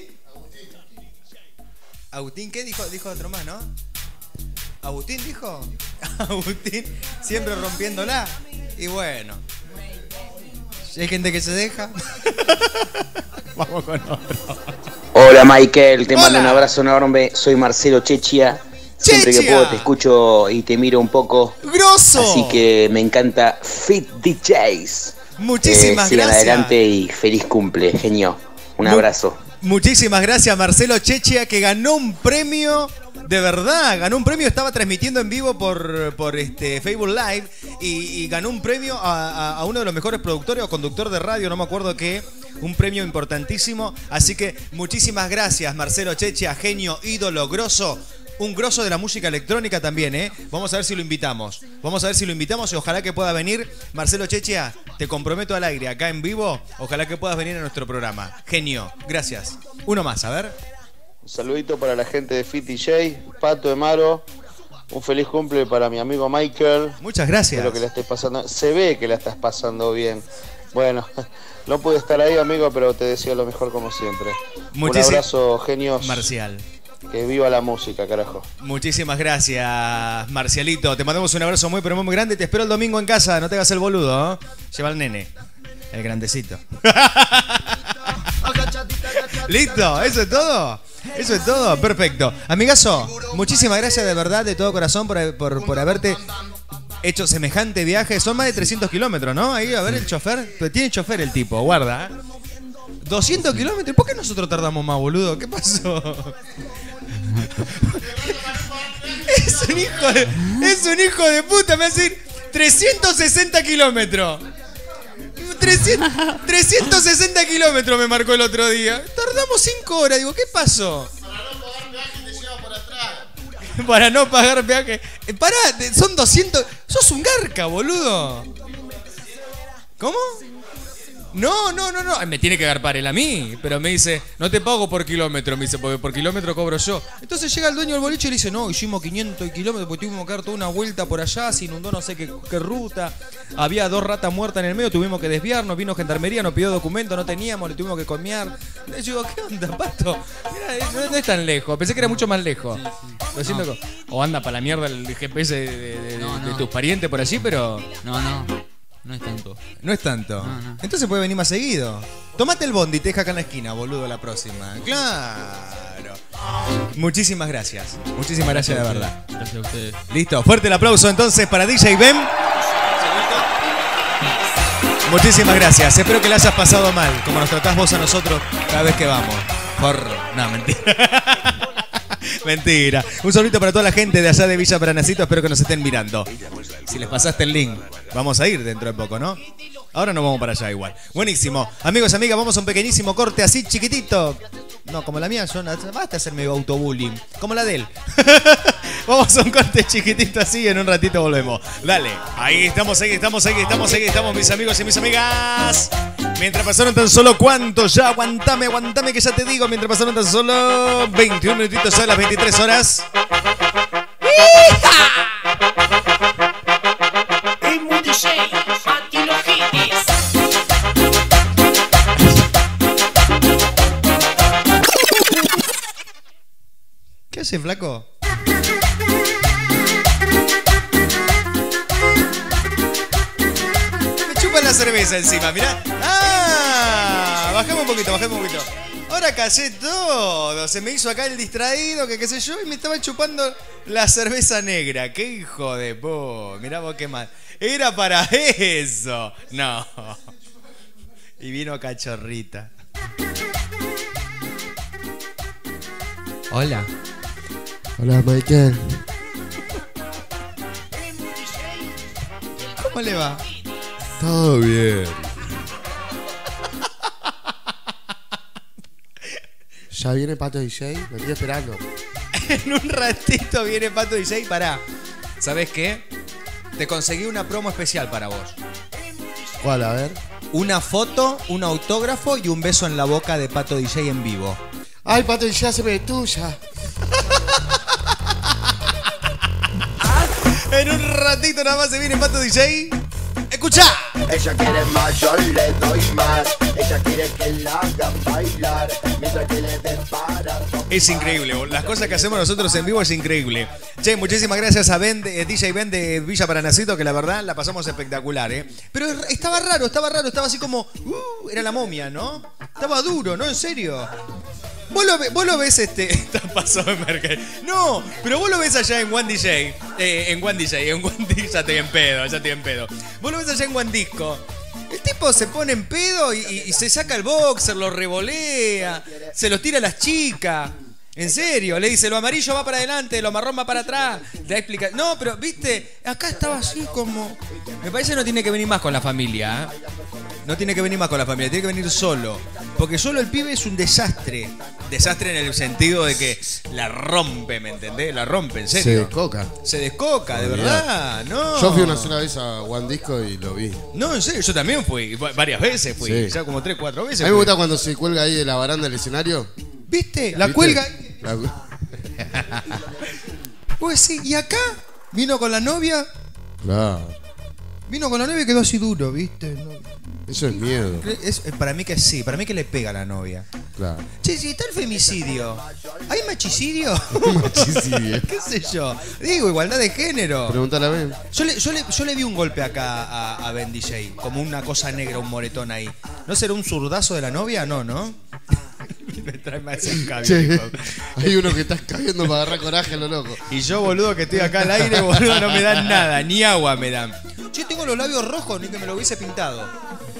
¿Agustín qué? Dijo otro más, ¿no? ¿Agustín dijo? Agustín siempre rompiéndola. Y bueno. Si hay gente que se deja. Vamos con otro. Hola Michael, te Hola. mando un abrazo enorme. Soy Marcelo Chechia. Siempre que Chechia. puedo te escucho y te miro un poco. ¡Grosso! Así que me encanta Fit DJs. Muchísimas sigan gracias. adelante y feliz cumple, genio. Un abrazo. Muchísimas gracias, Marcelo Chechia, que ganó un premio. De verdad, ganó un premio, estaba transmitiendo en vivo por Facebook Live y ganó un premio a uno de los mejores productores o conductor de radio, no me acuerdo qué, un premio importantísimo. Así que muchísimas gracias, Marcelo Chechia, genio, ídolo, grosso, un grosso de la música electrónica también, ¿eh? Vamos a ver si lo invitamos. Y ojalá que pueda venir. Marcelo Chechia, te comprometo al aire, acá en vivo, ojalá que puedas venir a nuestro programa. Genio, gracias. Uno más, a ver. Un saludito para la gente de Fit DJ, Pato de Maro. Un feliz cumple para mi amigo Michael. Muchas gracias. Espero que la estés pasando. Se ve que la estás pasando bien. Bueno, no pude estar ahí, amigo, pero te deseo lo mejor como siempre. Un abrazo, genios. Marcial. Que viva la música, carajo. Muchísimas gracias, Marcialito. Te mandamos un abrazo muy, pero muy grande. Te espero el domingo en casa. No te hagas el boludo, ¿eh? Lleva al nene. El grandecito. ¿Listo? ¿Eso es todo? Eso es todo. Perfecto. Amigazo, muchísimas gracias de verdad, de todo corazón, por haberte hecho semejante viaje. Son más de 300 kilómetros, ¿no? Ahí, a ver el chofer. Tiene chofer el tipo, guarda. 200 kilómetros. ¿Por qué nosotros tardamos más, boludo? ¿Qué pasó? Es un hijo de puta. Me hace ir 360 kilómetros. 360 kilómetros me marcó el otro día. Tardamos 5 horas. Digo, ¿qué pasó? Para no pagar peaje. Pará, son 200. Sos un garca, boludo. ¿Cómo? No. Me tiene que garpar él a mí. Pero me dice, no te pago por kilómetro. Me dice, porque por kilómetro cobro yo. Entonces llega el dueño del boliche y le dice, no, hicimos 500 kilómetros porque tuvimos que dar toda una vuelta por allá. Se inundó no sé qué ruta. Había 2 ratas muertas en el medio. Tuvimos que desviarnos. Vino gendarmería, nos pidió documentos. No teníamos, le tuvimos que comear. Yo digo, ¿qué onda, Pato? Mirá, no es tan lejos. Pensé que era mucho más lejos. Lo siento que... O anda para la mierda el GPS de tus parientes por allí, pero... No es tanto. No es tanto. No. Entonces puede venir más seguido. Tomate el bondi y te deja acá en la esquina, boludo, la próxima. Claro. Muchísimas gracias. Muchísimas gracias de verdad. Gracias a ustedes. Listo. Fuerte el aplauso entonces para DJ Ben. Muchísimas gracias. Espero que la hayas pasado mal, como nos tratás vos a nosotros cada vez que vamos. No, mentira. Mentira. Un saludito para toda la gente de allá de Villa Paranacito. Espero que nos estén mirando. Si les pasaste el link, vamos a ir dentro de poco, ¿no? Ahora nos vamos para allá igual. Buenísimo. Amigos, amigas, vamos a un pequeñísimo corte así chiquitito. No, como la mía, yo no, basta hacerme autobullying. Como la de él. Vamos a un corte chiquitito así y en un ratito volvemos. Dale. Ahí estamos, mis amigos y mis amigas. Mientras pasaron tan solo cuánto ya, aguantame que ya te digo. Mientras pasaron tan solo 21 minutitos a las 23 horas. ¿Qué hace, flaco? Me chupa la cerveza encima, mirá. ¡Ah! Bajemos un poquito. Ahora callé todo. Se me hizo acá el distraído, que qué sé yo, y me estaba chupando la cerveza negra. ¡Qué hijo de po! Mirá vos qué mal. Era para eso. No. Y vino cachorrita. Hola. Hola, Michael. ¿Cómo le va? Todo bien. ¿Ya viene Pato DJ? Lo estoy esperando. En un ratito viene Pato DJ. Pará. ¿Sabés qué? Te conseguí una promo especial para vos. ¿Cuál? A ver. Una foto, un autógrafo y un beso en la boca de Pato DJ en vivo. Ay, Pato DJ, se me tuya. En un ratito nada más se viene Pato DJ. ¡Escuchá! Ella quiere más, yo le doy más. Ella quiere que la hagan bailar mientras que le den para. Es increíble, las cosas que hacemos nosotros en vivo es increíble. Che, muchísimas gracias a Ben, DJ Ben de Villa Paranacito, que la verdad la pasamos espectacular, ¿eh? Pero estaba raro, estaba así como... era la momia, ¿no? Estaba duro, ¿no? En serio. Vos lo ves pasó de Merkel. No, pero vos lo ves allá en One DJ. En One DJ, ya estoy en pedo. Vos lo ves allá en One Disco. El tipo se pone en pedo y se saca el boxer, lo revolea, se los tira a las chicas. En serio, le dice, lo amarillo va para adelante, lo marrón va para atrás. Le explica. No, pero, viste, acá estaba así como... Me parece que no tiene que venir más con la familia, ¿eh? No tiene que venir más con la familia, tiene que venir solo. Porque solo el pibe es un desastre. Desastre en el sentido de que la rompe, ¿me entendés? La rompe, en serio. Se descoca, de verdad. No. Yo fui una sola vez a One Disco y lo vi. No, en serio, yo también fui. Varias veces fui. Sí. Ya como 3, 4 veces. A mí me gusta cuando se cuelga ahí de la baranda del escenario. ¿Viste? La cuelga. Pues sí, ¿y acá? ¿Vino con la novia? Claro. Vino con la novia y quedó así duro, ¿viste? No. Eso es miedo. Para mí que sí, para mí que le pega a la novia. Claro. Che, si está el femicidio, ¿hay machicidio? Machicidio. ¿Qué sé yo? Digo, igualdad de género. Pregúntale a Ben. Yo le vi un golpe acá a Ben DJ, como una cosa negra, un moretón ahí. ¿No será un zurdazo de la novia? No, ¿no? Me trae más che, hay uno que está escabeando para agarrar coraje a lo loco. Y yo, boludo, que estoy acá al aire, boludo, no me dan nada, ni agua me dan. Che, tengo los labios rojos, ni que me lo hubiese pintado.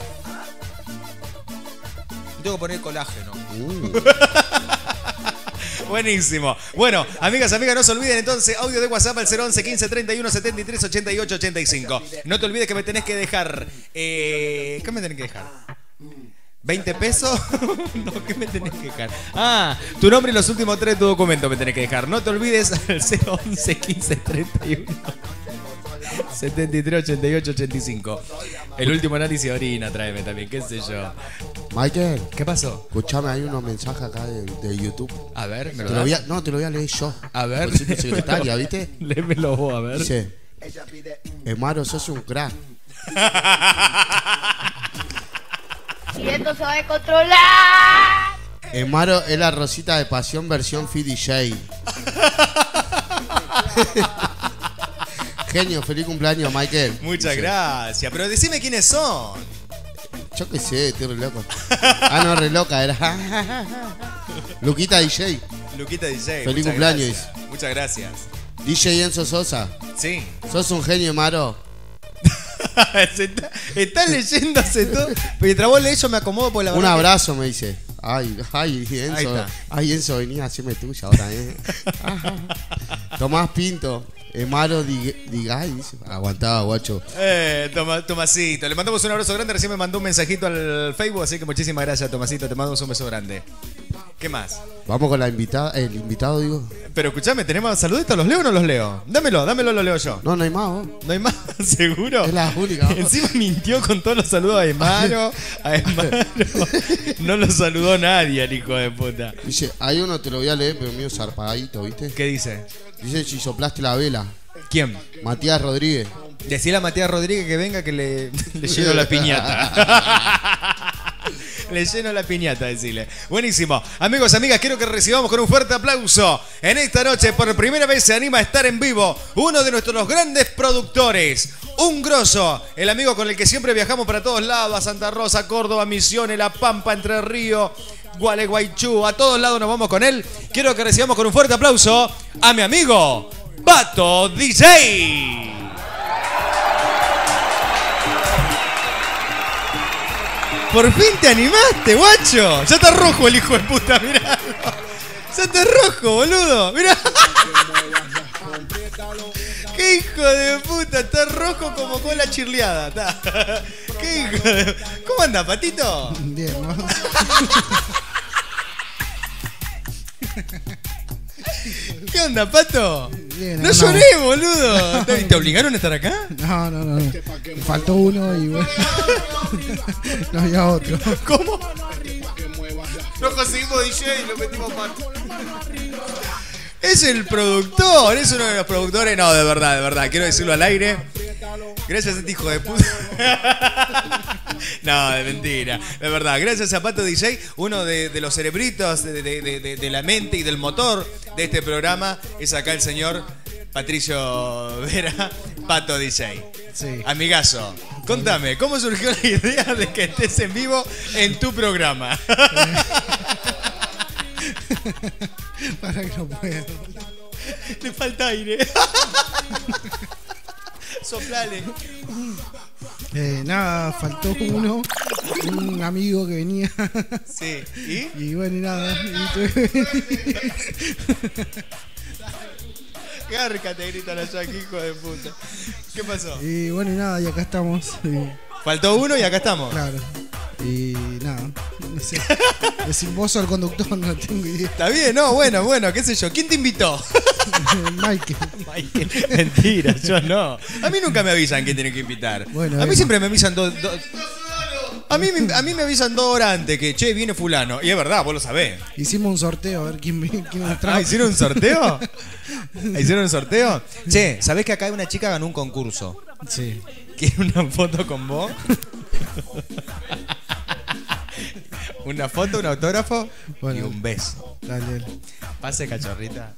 Tengo que poner colágeno. Buenísimo. Bueno, amigas, no se olviden entonces, audio de WhatsApp al 011 15 31 73 88 85. No te olvides que me tenés que dejar... ¿Qué me tenés que dejar? ¿20 pesos? No, ¿qué me tenés que dejar? Ah, tu nombre y los últimos 3 de tu documento me tenés que dejar. No te olvides al 011 15 31 73 88 85. El último análisis de orina, tráeme también, qué sé yo. Michael, ¿qué pasó? Escuchame, hay unos mensajes acá de YouTube. A ver, ¿me lo das? No, te lo voy a leer yo. A ver. Soy tu secretaria, ¿viste? Léemelo vos, a ver. Dice, Emaro, sos un crack. Y esto se va a descontrolar. Emaro es la Rosita de Pasión versión Fi DJ. Genio, feliz cumpleaños, Michael. Muchas gracias. Pero decime quiénes son. Yo qué sé, estoy re loco. No, re loca era. Luquita DJ. Luquita DJ. Feliz cumpleaños. Gracias. Muchas gracias. DJ Enzo Sosa. Sí. Sos un genio, Emaro. Está leyéndose todo. Mientras vos lees, yo me acomodo por la Un abrazo, me dice. Ay, Ahí Enzo. está. Ay, Enzo, venía a hacerme tuya ahora, Tomás Pinto. Malo Digay, dice. Aguantaba, guacho. Tomasito. Le mandamos un abrazo grande. Recién me mandó un mensajito al Facebook, así que muchísimas gracias, Tomasito. Te mandamos un beso grande. ¿Qué más? Vamos con la invitada, el invitado, digo. Pero escuchame, ¿tenemos saluditos? ¿Los leo o no los leo? Dámelo, lo leo yo. No hay más, ¿no? ¿No hay más? ¿Seguro? Es la única. Encima mintió con todos los saludos a Emaro. No lo saludó nadie, el hijo de puta. Dice, hay uno, te lo voy a leer, pero mío zarpadito, ¿viste? ¿Qué dice? Dice, si soplaste la vela. ¿Quién? Matías Rodríguez. Decile a Matías Rodríguez que venga que le lleno la piñata. Le lleno la piñata, decirle. Buenísimo. Amigos, amigas, quiero que recibamos con un fuerte aplauso. En esta noche, por primera vez, se anima a estar en vivo uno de nuestros grandes productores. Un grosso. El amigo con el que siempre viajamos para todos lados. A Santa Rosa, Córdoba, Misiones, La Pampa, Entre Ríos, Gualeguaychú. A todos lados nos vamos con él. Quiero que recibamos con un fuerte aplauso a mi amigo Pato DJ. Por fin te animaste, guacho. Ya está rojo el hijo de puta, mirá. Ya está rojo, boludo. Mirá. Qué hijo de puta, está rojo como cola chirleada. Está. Qué hijo de... ¿Cómo anda, Patito? Bien, ¿no? ¿Qué onda, Pato? Bien, no lloré, boludo. ¿Te obligaron a estar acá? No. Me faltó uno y bueno. No había otro. ¿Cómo? No conseguimos DJ y lo metimos más. Es el productor, es uno de los productores. No, de verdad, quiero decirlo al aire. Gracias a este hijo de puta. No, de mentira. De verdad, gracias a Pato DJ, uno de los cerebritos de la mente y del motor de este programa, es acá el señor Patricio Vera, Pato DJ. Sí. Amigazo, contame, ¿cómo surgió la idea de que estés en vivo en tu programa? Para que no pueda. Le falta aire. Soplale. Nada, faltó uno, un amigo que venía. Sí, ¿y? Y bueno, y nada. Gárcate, gritan allá, que hijo de puta. ¿Qué pasó? Y bueno, y nada, y acá estamos. Faltó uno y acá estamos. Claro. Y nada, no sé. Sin vos o el conductor, no tengo idea. Está bien, no, bueno, qué sé yo. ¿Quién te invitó? Michael. Mentira, yo no. A mí nunca me avisan quién tiene que invitar. Bueno, a mí siempre me avisan a mí me avisan 2 horas antes que, che, viene fulano. Y es verdad, vos lo sabés. Hicimos un sorteo, a ver quién nos trae. ¿Hicieron un sorteo? ¿Hicieron un sorteo? Che, ¿sabés que acá hay una chica que ganó un concurso? Sí. ¿Quiere una foto con vos? Una foto, un autógrafo y un beso. Dale. Pase, cachorrita.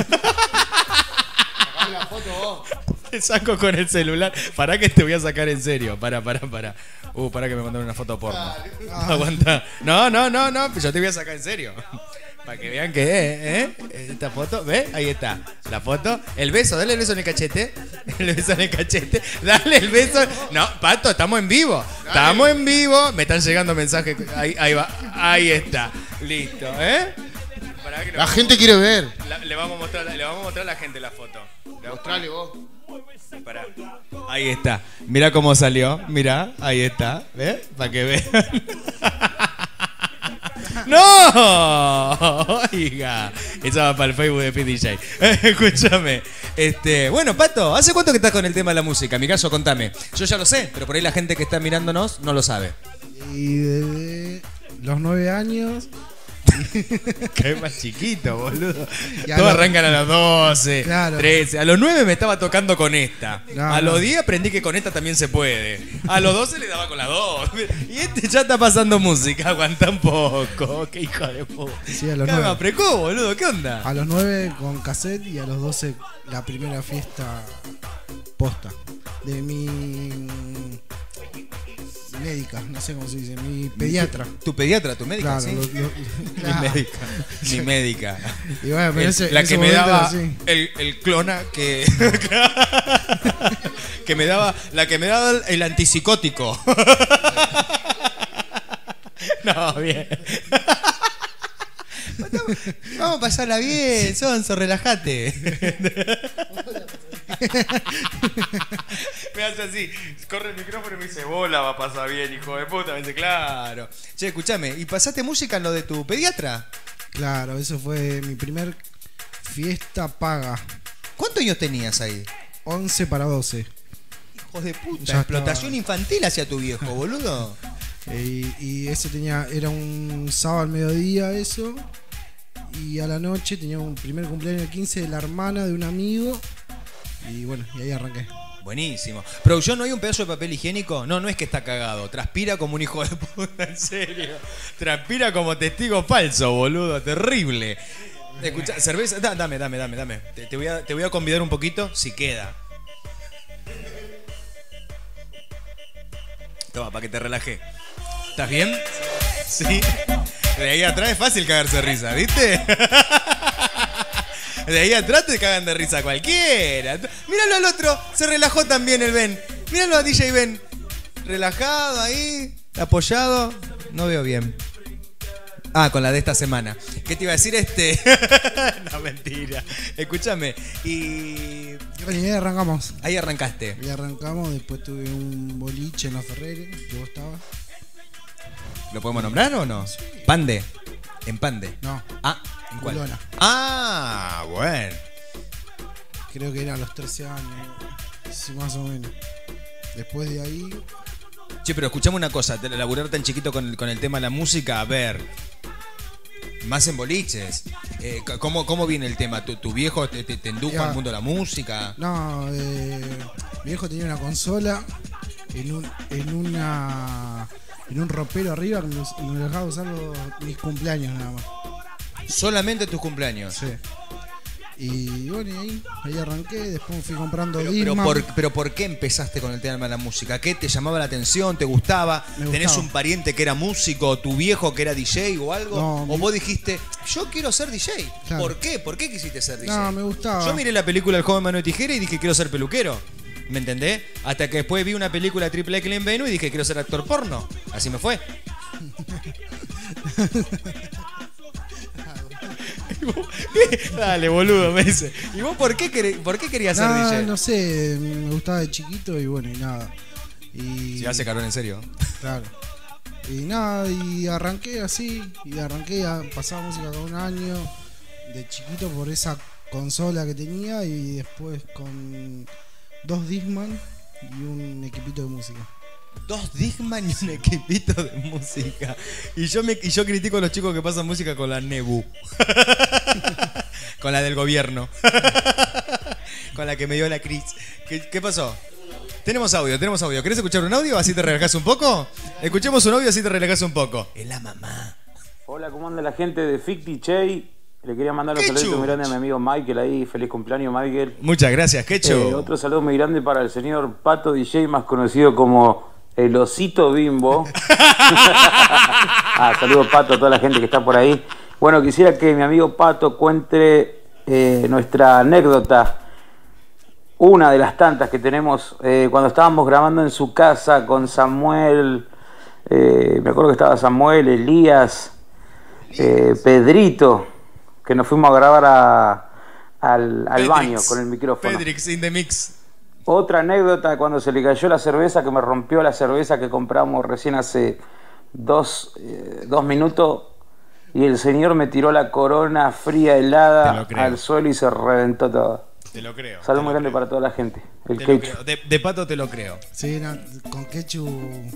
Sacame la foto vos. Te saco con el celular. Pará que te voy a sacar en serio. Pará. Pará que me mandaron una foto porno. Aguanta. No. Yo te voy a sacar en serio. Para que vean que esta foto, ¿ves? Ahí está. La foto. El beso, dale el beso en el cachete. El beso en el cachete. Dale el beso. No, Pato, estamos en vivo. Estamos en vivo. Me están llegando mensajes. Ahí va. Ahí está. Listo, La gente quiere ver. Le vamos a mostrar a la gente la foto. Mostrale vos. Pará. Ahí está. Mirá cómo salió. Mirá, ahí está. ¿Ves? Para que vean. ¡No! Oiga. Esa va para el Facebook de PDJ. Escúchame. Bueno, Pato, ¿hace cuánto que estás con el tema de la música? En mi caso, contame. Yo ya lo sé, pero por ahí la gente que está mirándonos no lo sabe. Y desde los 9 años. Que es más chiquito, boludo. Todos arrancan a los 12, claro. 13. A los 9 me estaba tocando con esta. No, a los 10 aprendí que con esta también se puede. A los 12 le daba con la 2. Y ya está pasando música. Aguanta un poco. Qué hijo de puta. Sí, a los ¿Qué me 9. aprecó, boludo? ¿Qué onda? A los 9 con cassette y a los 12 la primera fiesta posta. De mi médica, no sé cómo se dice, mi pediatra. ¿Tu pediatra? ¿Tu médica? Claro, ¿sí? claro. Mi médica. Y bueno, pero la que me daba sí. el clona que me daba el antipsicótico. No, bien. Vamos a pasarla bien, Sonso, relájate. Me hace así, corre el micrófono y me dice, bola, va a pasar bien, hijo de puta. Me dice, claro. Che, escuchame, ¿y pasaste música en lo de tu pediatra? Claro, eso fue mi primer fiesta paga. ¿Cuántos años tenías ahí? 11 para 12. Hijo de puta, Ya explotación estaba. infantil hacia tu viejo, boludo. Y ese era un sábado al mediodía eso. Y a la noche tenía un primer cumpleaños de 15 de la hermana de un amigo. Y bueno, y ahí arranqué. Buenísimo. Producción, ¿no hay un pedazo de papel higiénico? No, no es que está cagado. Transpira como un hijo de puta, en serio. Transpira como testigo falso, boludo. Terrible. Escucha, cerveza. Dame. Te voy a convidar un poquito, si queda. Toma, para que te relaje. ¿Estás bien? Sí. De ahí atrás es fácil cagarse de risa, ¿viste? De ahí atrás te cagan de risa cualquiera. Míralo al otro, se relajó también el Ben. Míralo a DJ Ben. Relajado ahí, apoyado. No veo bien. Ah, con la de esta semana. ¿Qué te iba a decir No, mentira. Escúchame. Y ahí arrancamos. Ahí arrancaste. Ahí arrancamos, después tuve un boliche en la Ferrere, que vos estabas. ¿Lo podemos nombrar o no? Sí. Pande. En Pande. No. Ah, ¿en cuál? Culona. Ah, bueno. Creo que era a los 13 años. Sí, más o menos. Después de ahí. Che, pero escuchame una cosa. Laburar tan chiquito con el tema de la música. A ver. Más en boliches. ¿Cómo viene el tema? ¿Tu viejo te indujo al mundo de la música? No, mi viejo tenía una consola en un ropero arriba que me dejaba usar mis cumpleaños nada más. ¿Solamente tus cumpleaños? Sí. Y bueno, y ahí arranqué, después fui comprando Discman. Pero ¿por qué empezaste con el tema de la música? ¿Qué te llamaba la atención? ¿Te gustaba? ¿Tenés un pariente que era músico? ¿Tu viejo que era DJ o algo? No, ¿O vos dijiste, yo quiero ser DJ? Claro. ¿Por qué? ¿Por qué quisiste ser DJ? No, me gustaba. Yo miré la película El joven mano de tijera y dije, quiero ser peluquero. ¿Me entendés? Hasta que después vi una película Triple X en Venus y dije, quiero ser actor porno. Así me fue. Dale, boludo, me dice. ¿Y vos por qué querías ser DJ? No sé, me gustaba de chiquito y bueno, y nada. Si hace calor en serio. Claro. Y nada, y arranqué así, pasaba música con un año de chiquito por esa consola que tenía y después con 2 Discman y un equipito de música. 2 Discman y un equipito de música. Y yo critico a los chicos que pasan música con la Nebu. Con la del gobierno. Con la que me dio la Cris. ¿Qué pasó? Tenemos audio. ¿Querés escuchar un audio? Así te relajás un poco. Escuchemos un audio así te relajás un poco. Es la mamá. Hola, ¿cómo anda la gente de Ficti Che? Le quería mandar un saludo muy grande a mi amigo Michael ahí. Feliz cumpleaños, Michael. Muchas gracias, Quechu. Otro saludo muy grande para el señor Pato DJ, más conocido como el Osito Bimbo. Saludos, Pato, a toda la gente que está por ahí. Bueno, quisiera que mi amigo Pato cuente nuestra anécdota. Una de las tantas que tenemos cuando estábamos grabando en su casa con Samuel. Me acuerdo que estaba Samuel, Elías, Pedrito, que nos fuimos a grabar al baño con el micrófono. Pedrix in the mix. Otra anécdota cuando se le cayó la cerveza, que me rompió la cerveza que compramos recién hace 2 minutos y el señor me tiró la Corona fría helada al suelo y se reventó todo. Te lo creo. Saludos muy grande para toda la gente. El Quechu. De Pato te lo creo. Sí, no, con Quechu.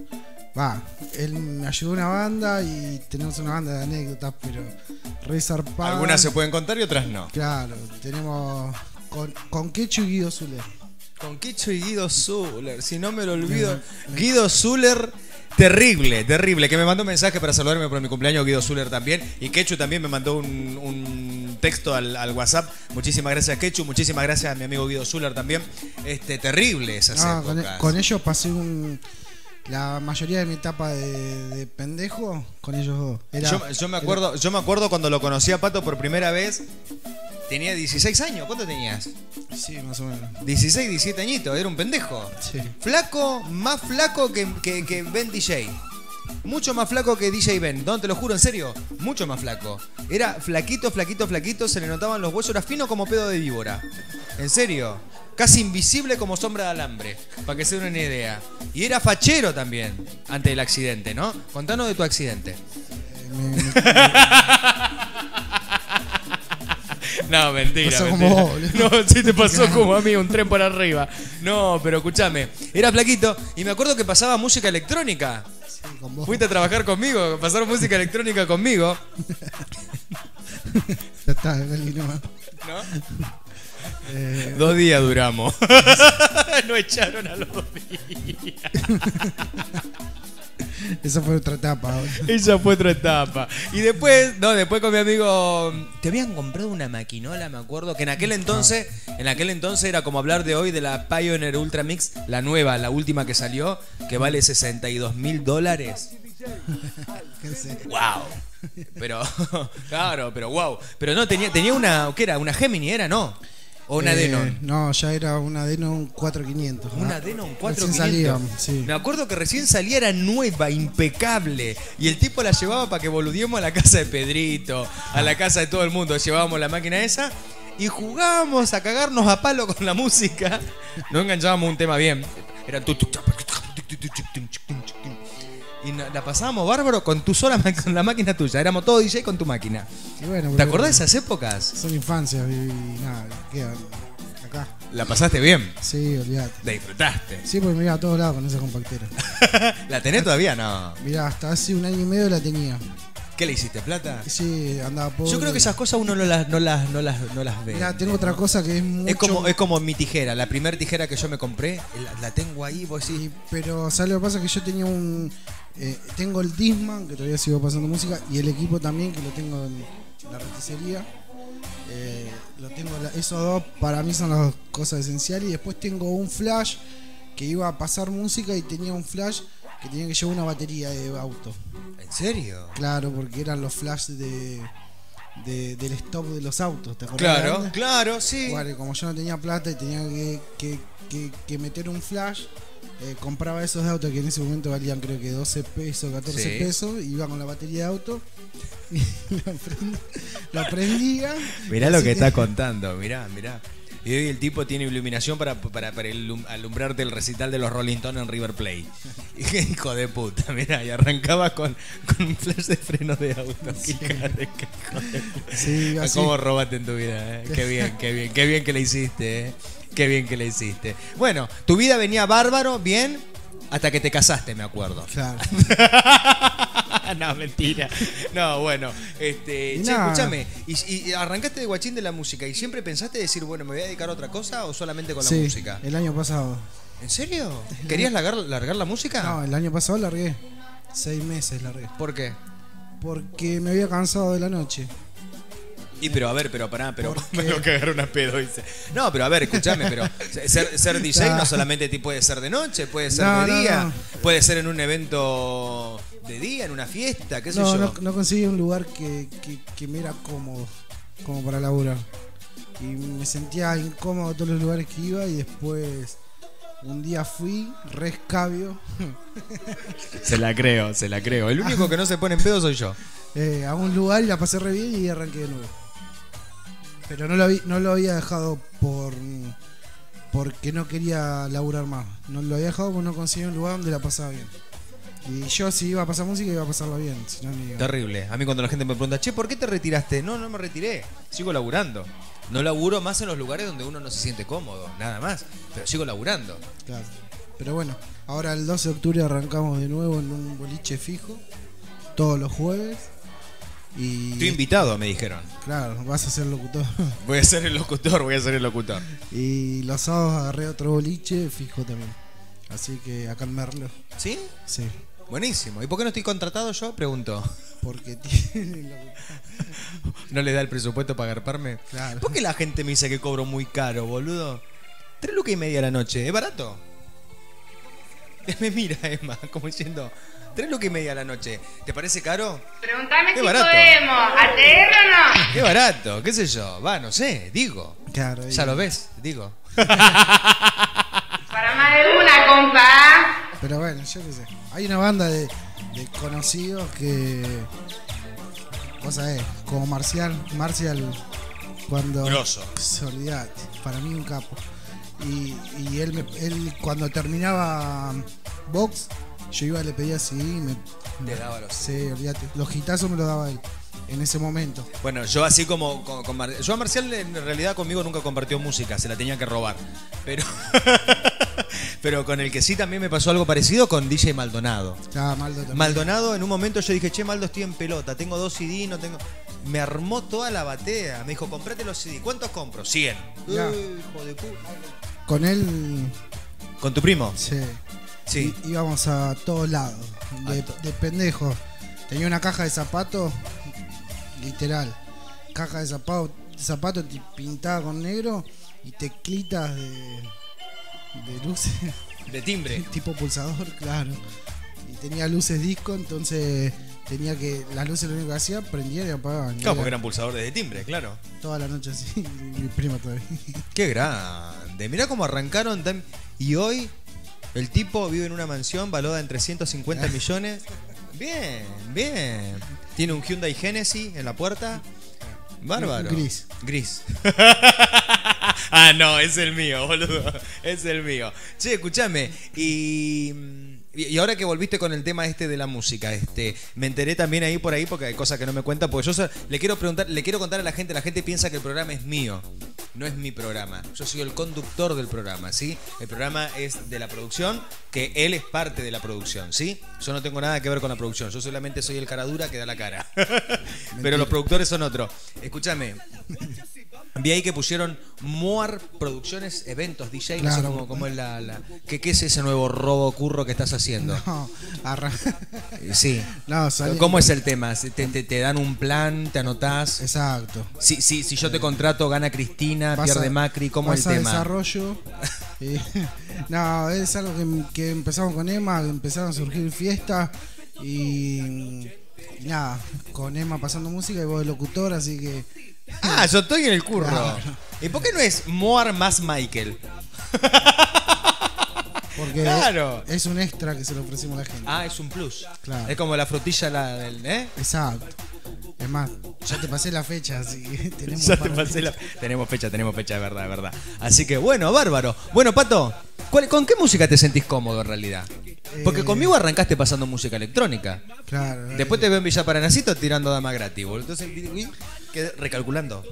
Él me ayudó a una banda y tenemos una banda de anécdotas, pero re zarpada. Algunas se pueden contar y otras no. Claro, tenemos con Quechu y Guido Zuller. Con Quechu y Guido Zuller, si no me lo olvido. Guido Zuller, terrible, que me mandó un mensaje para saludarme por mi cumpleaños, Guido Zuller también. Y Quechu también me mandó un texto al WhatsApp. Muchísimas gracias, Quechu. Muchísimas gracias a mi amigo Guido Zuller también. Terrible esas épocas. Con ellos pasé la mayoría de mi etapa de pendejo con ellos dos. Yo me acuerdo cuando lo conocí a Pato por primera vez. Tenía 16 años. ¿Cuánto tenías? Sí, más o menos. 16, 17 añitos. Era un pendejo. Sí. Flaco, más flaco que Ben DJ. Mucho más flaco que DJ Ben. No, te lo juro, en serio. Mucho más flaco. Era flaquito, flaquito, flaquito. Se le notaban los huesos. Era fino como pedo de víbora. En serio. Casi invisible como sombra de alambre. Para que se den una idea. Y era fachero también. Antes del accidente, ¿no? Contanos de tu accidente. No, mentira. Pasó mentira. como vos, no, sí te pasó como a mí, un tren por arriba. No, pero escúchame. Era flaquito y me acuerdo que pasaba música electrónica. Sí, con vos. Fuiste a trabajar conmigo, pasaron música electrónica conmigo. Ya está, Gali, nomás. ¿No? 2 días duramos. Nos echaron a los 2 días. Esa fue otra etapa. Esa fue otra etapa. Y después, después con mi amigo, te habían comprado una maquinola, me acuerdo, que en aquel entonces era como hablar de hoy de la Pioneer Ultra Mix, la nueva, la última que salió, que vale $62.000. Wow. Pero, claro, pero wow. Pero no, tenía una, ¿qué era? ¿Una Gemini era? No. ¿O una Denon? No, ya era una Denon 4500. Una Denon 4500. Salía, sí. Me acuerdo que recién salía, era nueva, impecable. Y el tipo la llevaba para que boludiemos a la casa de Pedrito, a la casa de todo el mundo. Llevábamos la máquina esa y jugábamos a cagarnos a palo con la música. No enganchábamos un tema bien. Era y la pasábamos bárbaro con tu sola con la máquina tuya. Éramos todos DJ con tu máquina. Bueno, ¿te acordás de esas épocas? Son infancias y nada, quedan acá. ¿La pasaste bien? Sí, olvidate. ¿La disfrutaste? Sí, porque me iba a todos lados con esa compactera. ¿La tenés todavía? No. Mirá, hasta hace 1 año y medio la tenía. ¿Qué le hiciste, plata? Sí, andaba pobre. Yo creo que esas cosas uno no las ve. Mirá, tengo otra cosa que es mucho... Es como mi tijera. La primera tijera que yo me compré, la tengo ahí, vos sí. Pero, ¿sabes lo que pasa? Que yo tenía tengo el Discman, que todavía sigo pasando música, y el equipo también, que lo tengo en la reticería. Lo tengo, esos dos para mí son las cosas esenciales. Y después tengo un flash que iba a pasar música y tenía un flash que tenía que llevar una batería de auto. ¿En serio? Claro, porque eran los flash del stop de los autos, ¿te acordás? Claro, sí. Bueno, como yo no tenía plata y tenía que meter un flash, compraba esos de auto que en ese momento valían creo que 12 pesos, 14 pesos, iba con la batería de auto y lo prendía. Mirá lo que está contando, mirá. Y hoy el tipo tiene iluminación para alumbrarte el recital de los Rolling Stones en River Plate. Hijo de puta, mirá, y arrancaba con un flash de freno de auto. Sí. Sí, ¿cómo robaste en tu vida? Qué bien que le hiciste, Qué bien que le hiciste. Bueno, tu vida venía bárbaro, bien, hasta que te casaste, me acuerdo. Claro. No, mentira. No, bueno. Escúchame. ¿Y arrancaste de guachín de la música y siempre pensaste decir, bueno, me voy a dedicar a otra cosa o solamente con la música? El año pasado. ¿En serio? ¿Querías largar la música? No, el año pasado largué. 6 meses largué. ¿Por qué? Porque me había cansado de la noche. Pero pará, me lo que agarrar una pedo, dice. No, pero a ver, escúchame, pero ser DJ no solamente puede ser de noche, puede ser de día, puede ser en un evento de día, en una fiesta, qué sé yo. No conseguí un lugar que me era cómodo, como para laburar. Y me sentía incómodo en todos los lugares que iba y después un día fui, rescabio. Se la creo. El único que no se pone en pedo soy yo. A un lugar y la pasé re bien y arranqué de nuevo. Pero no lo había dejado porque no quería laburar más. No lo había dejado porque no conseguía un lugar donde la pasaba bien. Y yo si iba a pasar música iba a pasarla bien. Si no, ni... Terrible. A mí cuando la gente me pregunta, che, ¿por qué te retiraste? No me retiré. Sigo laburando. No laburo más en los lugares donde uno no se siente cómodo, nada más. Pero sigo laburando. Claro. Pero bueno, ahora el 12 de octubre arrancamos de nuevo en un boliche fijo. Todos los jueves. Y... Estoy invitado, me dijeron. Claro, vas a ser locutor. Voy a ser el locutor. Y los sábados agarré otro boliche fijo también. Así que acá en Merlo. ¿Sí? Sí. Buenísimo. ¿Y por qué no estoy contratado yo? Pregunto. Porque tiene... ¿No le da el presupuesto para agarparme? Claro. ¿Por qué la gente me dice que cobro muy caro, boludo? 3 lucas y media a la noche. ¿Es barato? Me mira, Emma, como diciendo... 3 lucas y media a la noche. ¿Te parece caro? Preguntame si barato. podemos. ¿ATR o no? Qué barato, qué sé yo. Va, no sé, digo. Claro. Ya lo ves, digo. Para más de una, compa. Pero bueno, yo qué sé. Hay una banda de conocidos que. Vos sabés, como Marcial, cuando. Grosso. Olvidate, para mí un capo. Y él cuando terminaba box, yo iba, le pedía así y le daba los. Sí, olvidate. Los hitazos me los daba él. En ese momento. Bueno, yo así como yo a Marcial en realidad conmigo nunca compartió música, se la tenía que robar. Pero con el que sí también me pasó algo parecido con DJ Maldonado. Ah, Maldo Maldonado, en un momento yo dije, che, Maldo, estoy en pelota, tengo 2 CD, no tengo. Me armó toda la batea. Me dijo, comprate los CD. ¿Cuántos compro? 100. Hijo de puta. Con él. ¿Con tu primo? Sí. Íbamos a todos lados. De pendejos. Tenía una caja de zapatos. Literal, caja de zapatos pintada con negro y teclitas de luces. De timbre. Tipo pulsador, claro. Y tenía luces disco, entonces tenía que. Las luces lo único que hacía, prendían y apagaban. Claro, porque eran pulsadores de timbre, claro. Toda la noche así, mi prima todavía. Qué grande. Mirá cómo arrancaron. Y hoy el tipo vive en una mansión valuada en 350 millones. Bien. Tiene un Hyundai Genesis en la puerta. Bárbaro. Gris. Ah, no, es el mío, boludo. Es el mío. Che, escuchame. Y ahora que volviste con el tema de la música, me enteré también ahí por ahí, porque hay cosas que no me cuentan, porque yo le quiero contar a la gente piensa que el programa es mío. No es mi programa. Yo soy el conductor del programa, ¿sí? El programa es de la producción, que él es parte de la producción, ¿sí? Yo no tengo nada que ver con la producción. Yo solamente soy el cara dura que da la cara. Pero los productores son otros. Escúchame. Vi ahí que pusieron Moar Producciones Eventos DJ, claro. No sé cómo es ¿Qué es ese nuevo robo curro que estás haciendo? No, sí. No, ¿Cómo es el tema? ¿Te dan un plan? ¿Te anotás? Exacto. Si yo te contrato, gana Cristina, pierde Macri, ¿cómo es el tema? Desarrollo. No, es algo que empezamos con Emma, empezaron a surgir fiestas y nada, con Emma pasando música y vos de locutor, así que... Ah, yo estoy en el curro. Claro. ¿Y por qué no es Moar más Michael? Porque claro. Es un extra que se lo ofrecimos a la gente. Ah, es un plus. Claro. Es como la frutilla del, Exacto. Es más, ya te pasé la fecha, así que tenemos ya te pasé tenemos fecha, de verdad. Así que bueno, bárbaro. Bueno, Pato, ¿con qué música te sentís cómodo en realidad? Porque conmigo arrancaste pasando música electrónica. Claro. Después te veo en Villa Paranacito tirando dama gratis, boludo. Entonces, quedé recalculando.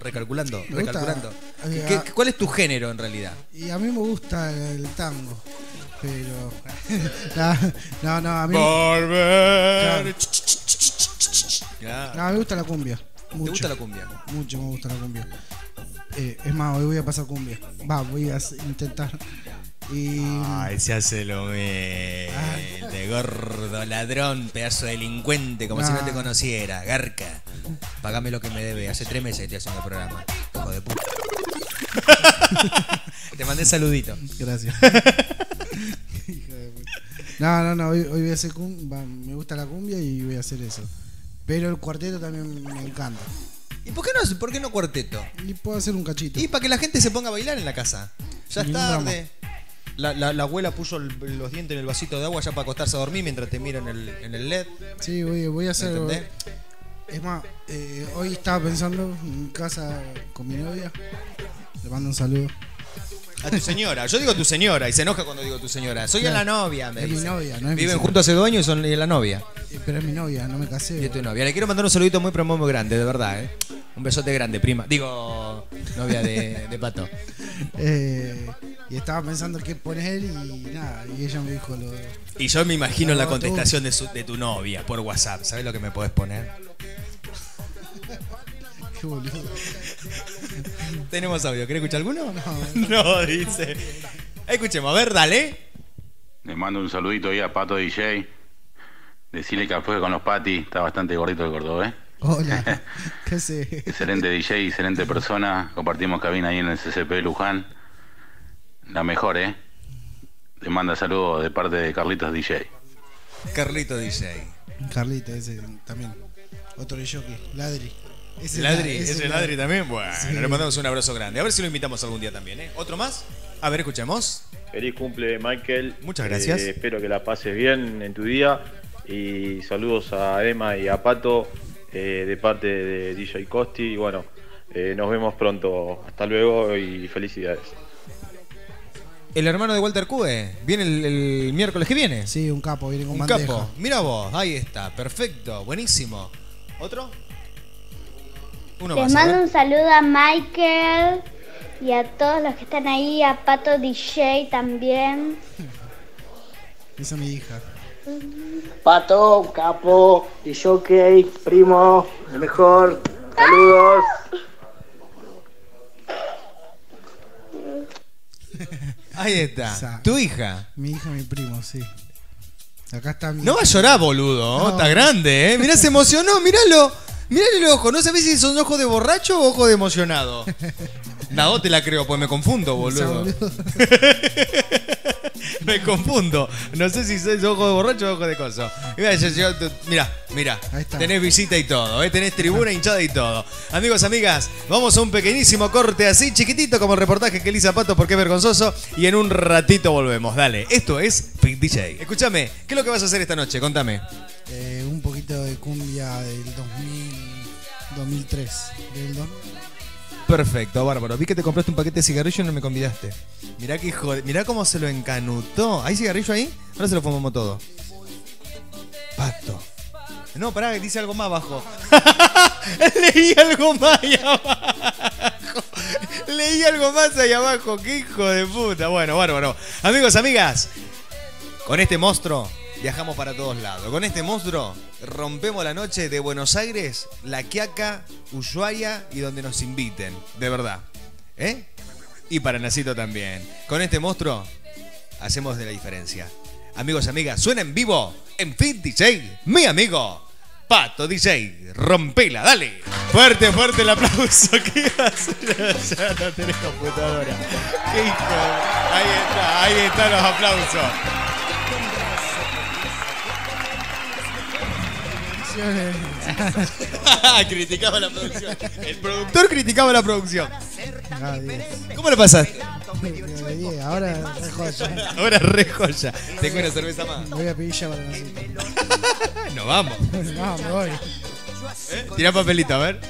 ¿Cuál es tu género en realidad? Y a mí me gusta el tango. Pero. No, a mí. Volver. No, me gusta la cumbia. Mucho. ¿Te gusta la cumbia? Mucho me gusta la cumbia. Es más, hoy voy a pasar cumbia. Voy a intentar. Ay, se hace lo de gordo, ladrón, pedazo de delincuente, como si no te conociera. Garca, pagame lo que me debe. Hace 3 meses que estoy haciendo el programa. Hijo de puta. Te mandé saludito. Gracias. No, hoy voy a hacer cumbia. Me gusta la cumbia y voy a hacer eso. Pero el cuarteto también me encanta. ¿Y por qué no cuarteto? Y puedo hacer un cachito. Y para que la gente se ponga a bailar en la casa. Ya es tarde. La abuela puso los dientes en el vasito de agua ya para acostarse a dormir mientras te mira en el LED. Sí, voy a hacer. ¿Entendés? Es más, hoy estaba pensando en casa con mi novia. Le mando un saludo. A tu señora. Yo digo tu señora y se enoja cuando digo tu señora. Soy la novia, me dice. Es mi novia, no es Viven juntos hace 2 años y son la novia. Pero es mi novia, no me casé. Y es tu novia. Le quiero mandar un saludito muy grande, de verdad, ¿eh? Un besote grande, prima. Digo, novia de Pato. Y estaba pensando qué poner y nada, y ella me dijo lo... Y yo me imagino la contestación de tu novia por WhatsApp. ¿Sabes lo que me podés poner? Qué boludo. ¿Tenemos audio? ¿Querés escuchar alguno? No, dice. Escuchemos, a ver, dale. Le mando un saludito ahí a Pato DJ. Decirle que fue con los Pati. Está bastante gordito el gordo, ¿eh? Hola. ¿Qué sé? Excelente DJ, excelente persona. Compartimos cabina ahí en el CCP de Luján. La mejor, ¿eh? Le manda saludos de parte de Carlitos DJ. Carlitos DJ. Carlito, ese también. Otro de jockey, Ladri. ¿Ese Ladri también? Bueno, sí. Le mandamos un abrazo grande. A ver si lo invitamos algún día también, ¿eh? ¿Otro más? A ver, escuchemos. Feliz cumple, Michael. Muchas gracias. Espero que la pases bien en tu día. Y saludos a Emma y a Pato de parte de DJ Costi. Y bueno, nos vemos pronto. Hasta luego y felicidades. El hermano de Walter Cue viene el miércoles que viene. Sí, un capo, viene con un bandeja. Capo. Mira vos, ahí está, perfecto, buenísimo. ¿Otro? Uno Les más. mando un saludo a Michael y a todos los que están ahí, a Pato DJ también. Esa es mi hija. Pato, capo, DJ, primo, el mejor. Saludos. Ahí está. ¿Tu hija? Mi hija, mi primo, sí. Acá está mi No va a hija. llorar, boludo. No. Está grande, ¿eh? Mirá, se emocionó, míralo. Mirale el ojo. No sabés si son ojos de borracho o ojos de emocionado. No, te la creo, pues me confundo, boludo. Me confundo. No sé si es ojo de borracho o ojo de coso. Mirá. Tenés visita y todo, ¿eh? Tenés tribuna hinchada y todo. Amigos, amigas, vamos a un pequeñísimo corte así, chiquitito, como el reportaje que Elisa Pato, porque es vergonzoso. Y en un ratito volvemos. Dale, esto es Fit DJ. Escúchame, ¿qué es lo que vas a hacer esta noche? Contame. Un poquito de cumbia del 2003. Del 2000. Perfecto, bárbaro. Vi que te compraste un paquete de cigarrillo y no me convidaste. Mirá que hijo mirá cómo se lo encanutó. ¿Hay cigarrillo ahí? Ahora se lo fumamos todo. Pato. No, pará, que dice algo más abajo. Leí algo más ahí abajo. Leí algo más ahí abajo. Qué hijo de puta. Bueno, bárbaro. Amigos, amigas, con este monstruo viajamos para todos lados. Con este monstruo rompemos la noche de Buenos Aires, La Quiaca, Ushuaia y donde nos inviten. De verdad. ¿Eh? Y para Nacito también. Con este monstruo hacemos de la diferencia. Amigos, amigas, suena en vivo en Fit DJ, mi amigo Pato DJ. Rompela, dale. Fuerte el aplauso. ¿Qué haces? Ya no tenés computadora. ¿Qué hijo? Ahí están los aplausos. Criticaba la producción. El productor criticaba la producción. ¿Cómo lo pasaste? Ahora re joya. Ahora re joya. Tengo una cerveza más. Voy a pedir ya para Nacito. No vamos. No, me voy. Tira papelito, a ver.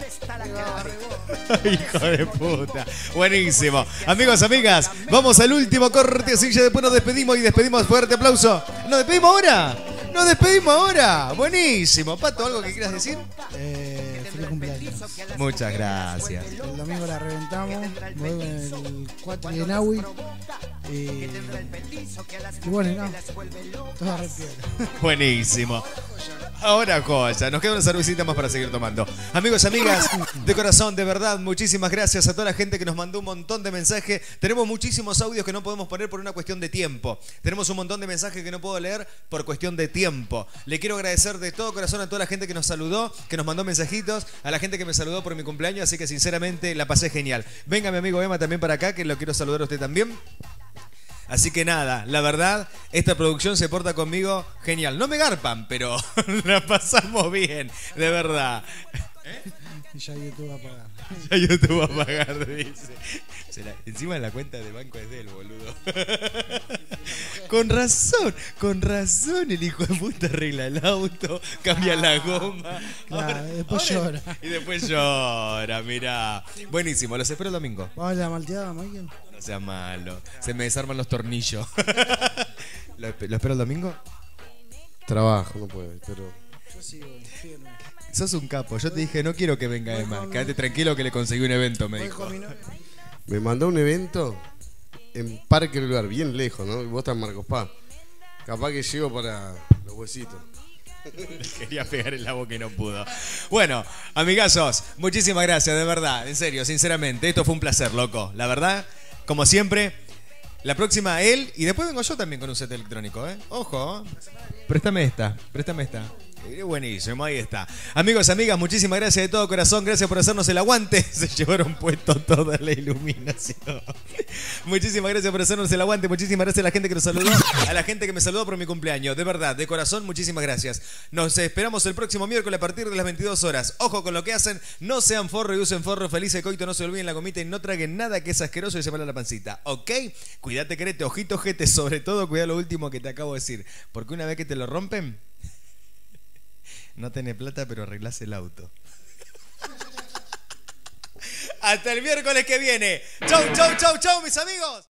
Hijo de puta. Buenísimo. Amigos, amigas, vamos al último corte. Así ya después nos despedimos y despedimos. Fuerte aplauso. ¿Nos despedimos ahora? Nos despedimos ahora. Buenísimo. Pato, ¿algo que quieras decir? Feliz cumpleaños. Muchas gracias. El domingo la reventamos. Vuelvo en el 4 de Nahui. Y bueno, no. Todo re piola. Buenísimo. Ahora joya, nos queda una cervecita más para seguir tomando. Amigos, amigas, de corazón, de verdad, muchísimas gracias a toda la gente que nos mandó un montón de mensajes. Tenemos muchísimos audios que no podemos poner por una cuestión de tiempo. Tenemos un montón de mensajes que no puedo leer por cuestión de tiempo. Le quiero agradecer de todo corazón a toda la gente que nos saludó, que nos mandó mensajitos, a la gente que me saludó por mi cumpleaños, así que sinceramente la pasé genial. Venga mi amigo Emma también para acá, que lo quiero saludar a usted también. Así que nada, la verdad, esta producción se porta conmigo genial. No me garpan, pero la pasamos bien, de verdad. Y ya YouTube va a pagar. Ya YouTube va a pagar, dice. Encima de la cuenta de banco es de él, boludo. Con razón el hijo de puta arregla el auto, cambia la goma. Claro, después llora. Y después llora, mirá. Buenísimo, los espero el domingo. Vamos a la malteada, Michael. No sea malo, se me desarman los tornillos. ¿Lo espero el domingo? Trabajo, no puedo, pero... Yo sigo, firme. Sos un capo, yo te dije no quiero que venga Emma. Quédate tranquilo que le conseguí un evento, me dijo. Me mandó un evento en Parque del Lugar, bien lejos, ¿no? Vos estás en Marcos Paz. Capaz que llego para los huesitos. Quería pegar en la boca y no pudo. Bueno, amigazos, muchísimas gracias, de verdad, en serio, sinceramente. Esto fue un placer, loco. La verdad, como siempre, la próxima él y después vengo yo también con un set electrónico, ¿eh? Ojo, préstame esta. Buenísimo, ahí está. Amigos, amigas, muchísimas gracias de todo corazón. Gracias por hacernos el aguante. Se llevaron puesto toda la iluminación. Muchísimas gracias por hacernos el aguante. Muchísimas gracias a la gente que nos saludó. A la gente que me saludó por mi cumpleaños. De verdad, de corazón, muchísimas gracias. Nos esperamos el próximo miércoles a partir de las 22 horas. Ojo con lo que hacen. No sean forro y usen forro. Feliz de coito. No se olviden la gomita y no traguen nada que es asqueroso y se mala la pancita. ¿Ok? Cuídate, querete. Ojito, jete. Sobre todo, cuida lo último que te acabo de decir. Porque una vez que te lo rompen... No tenés plata, pero arreglás el auto. Hasta el miércoles que viene. Chau, chau, chau, chau, mis amigos.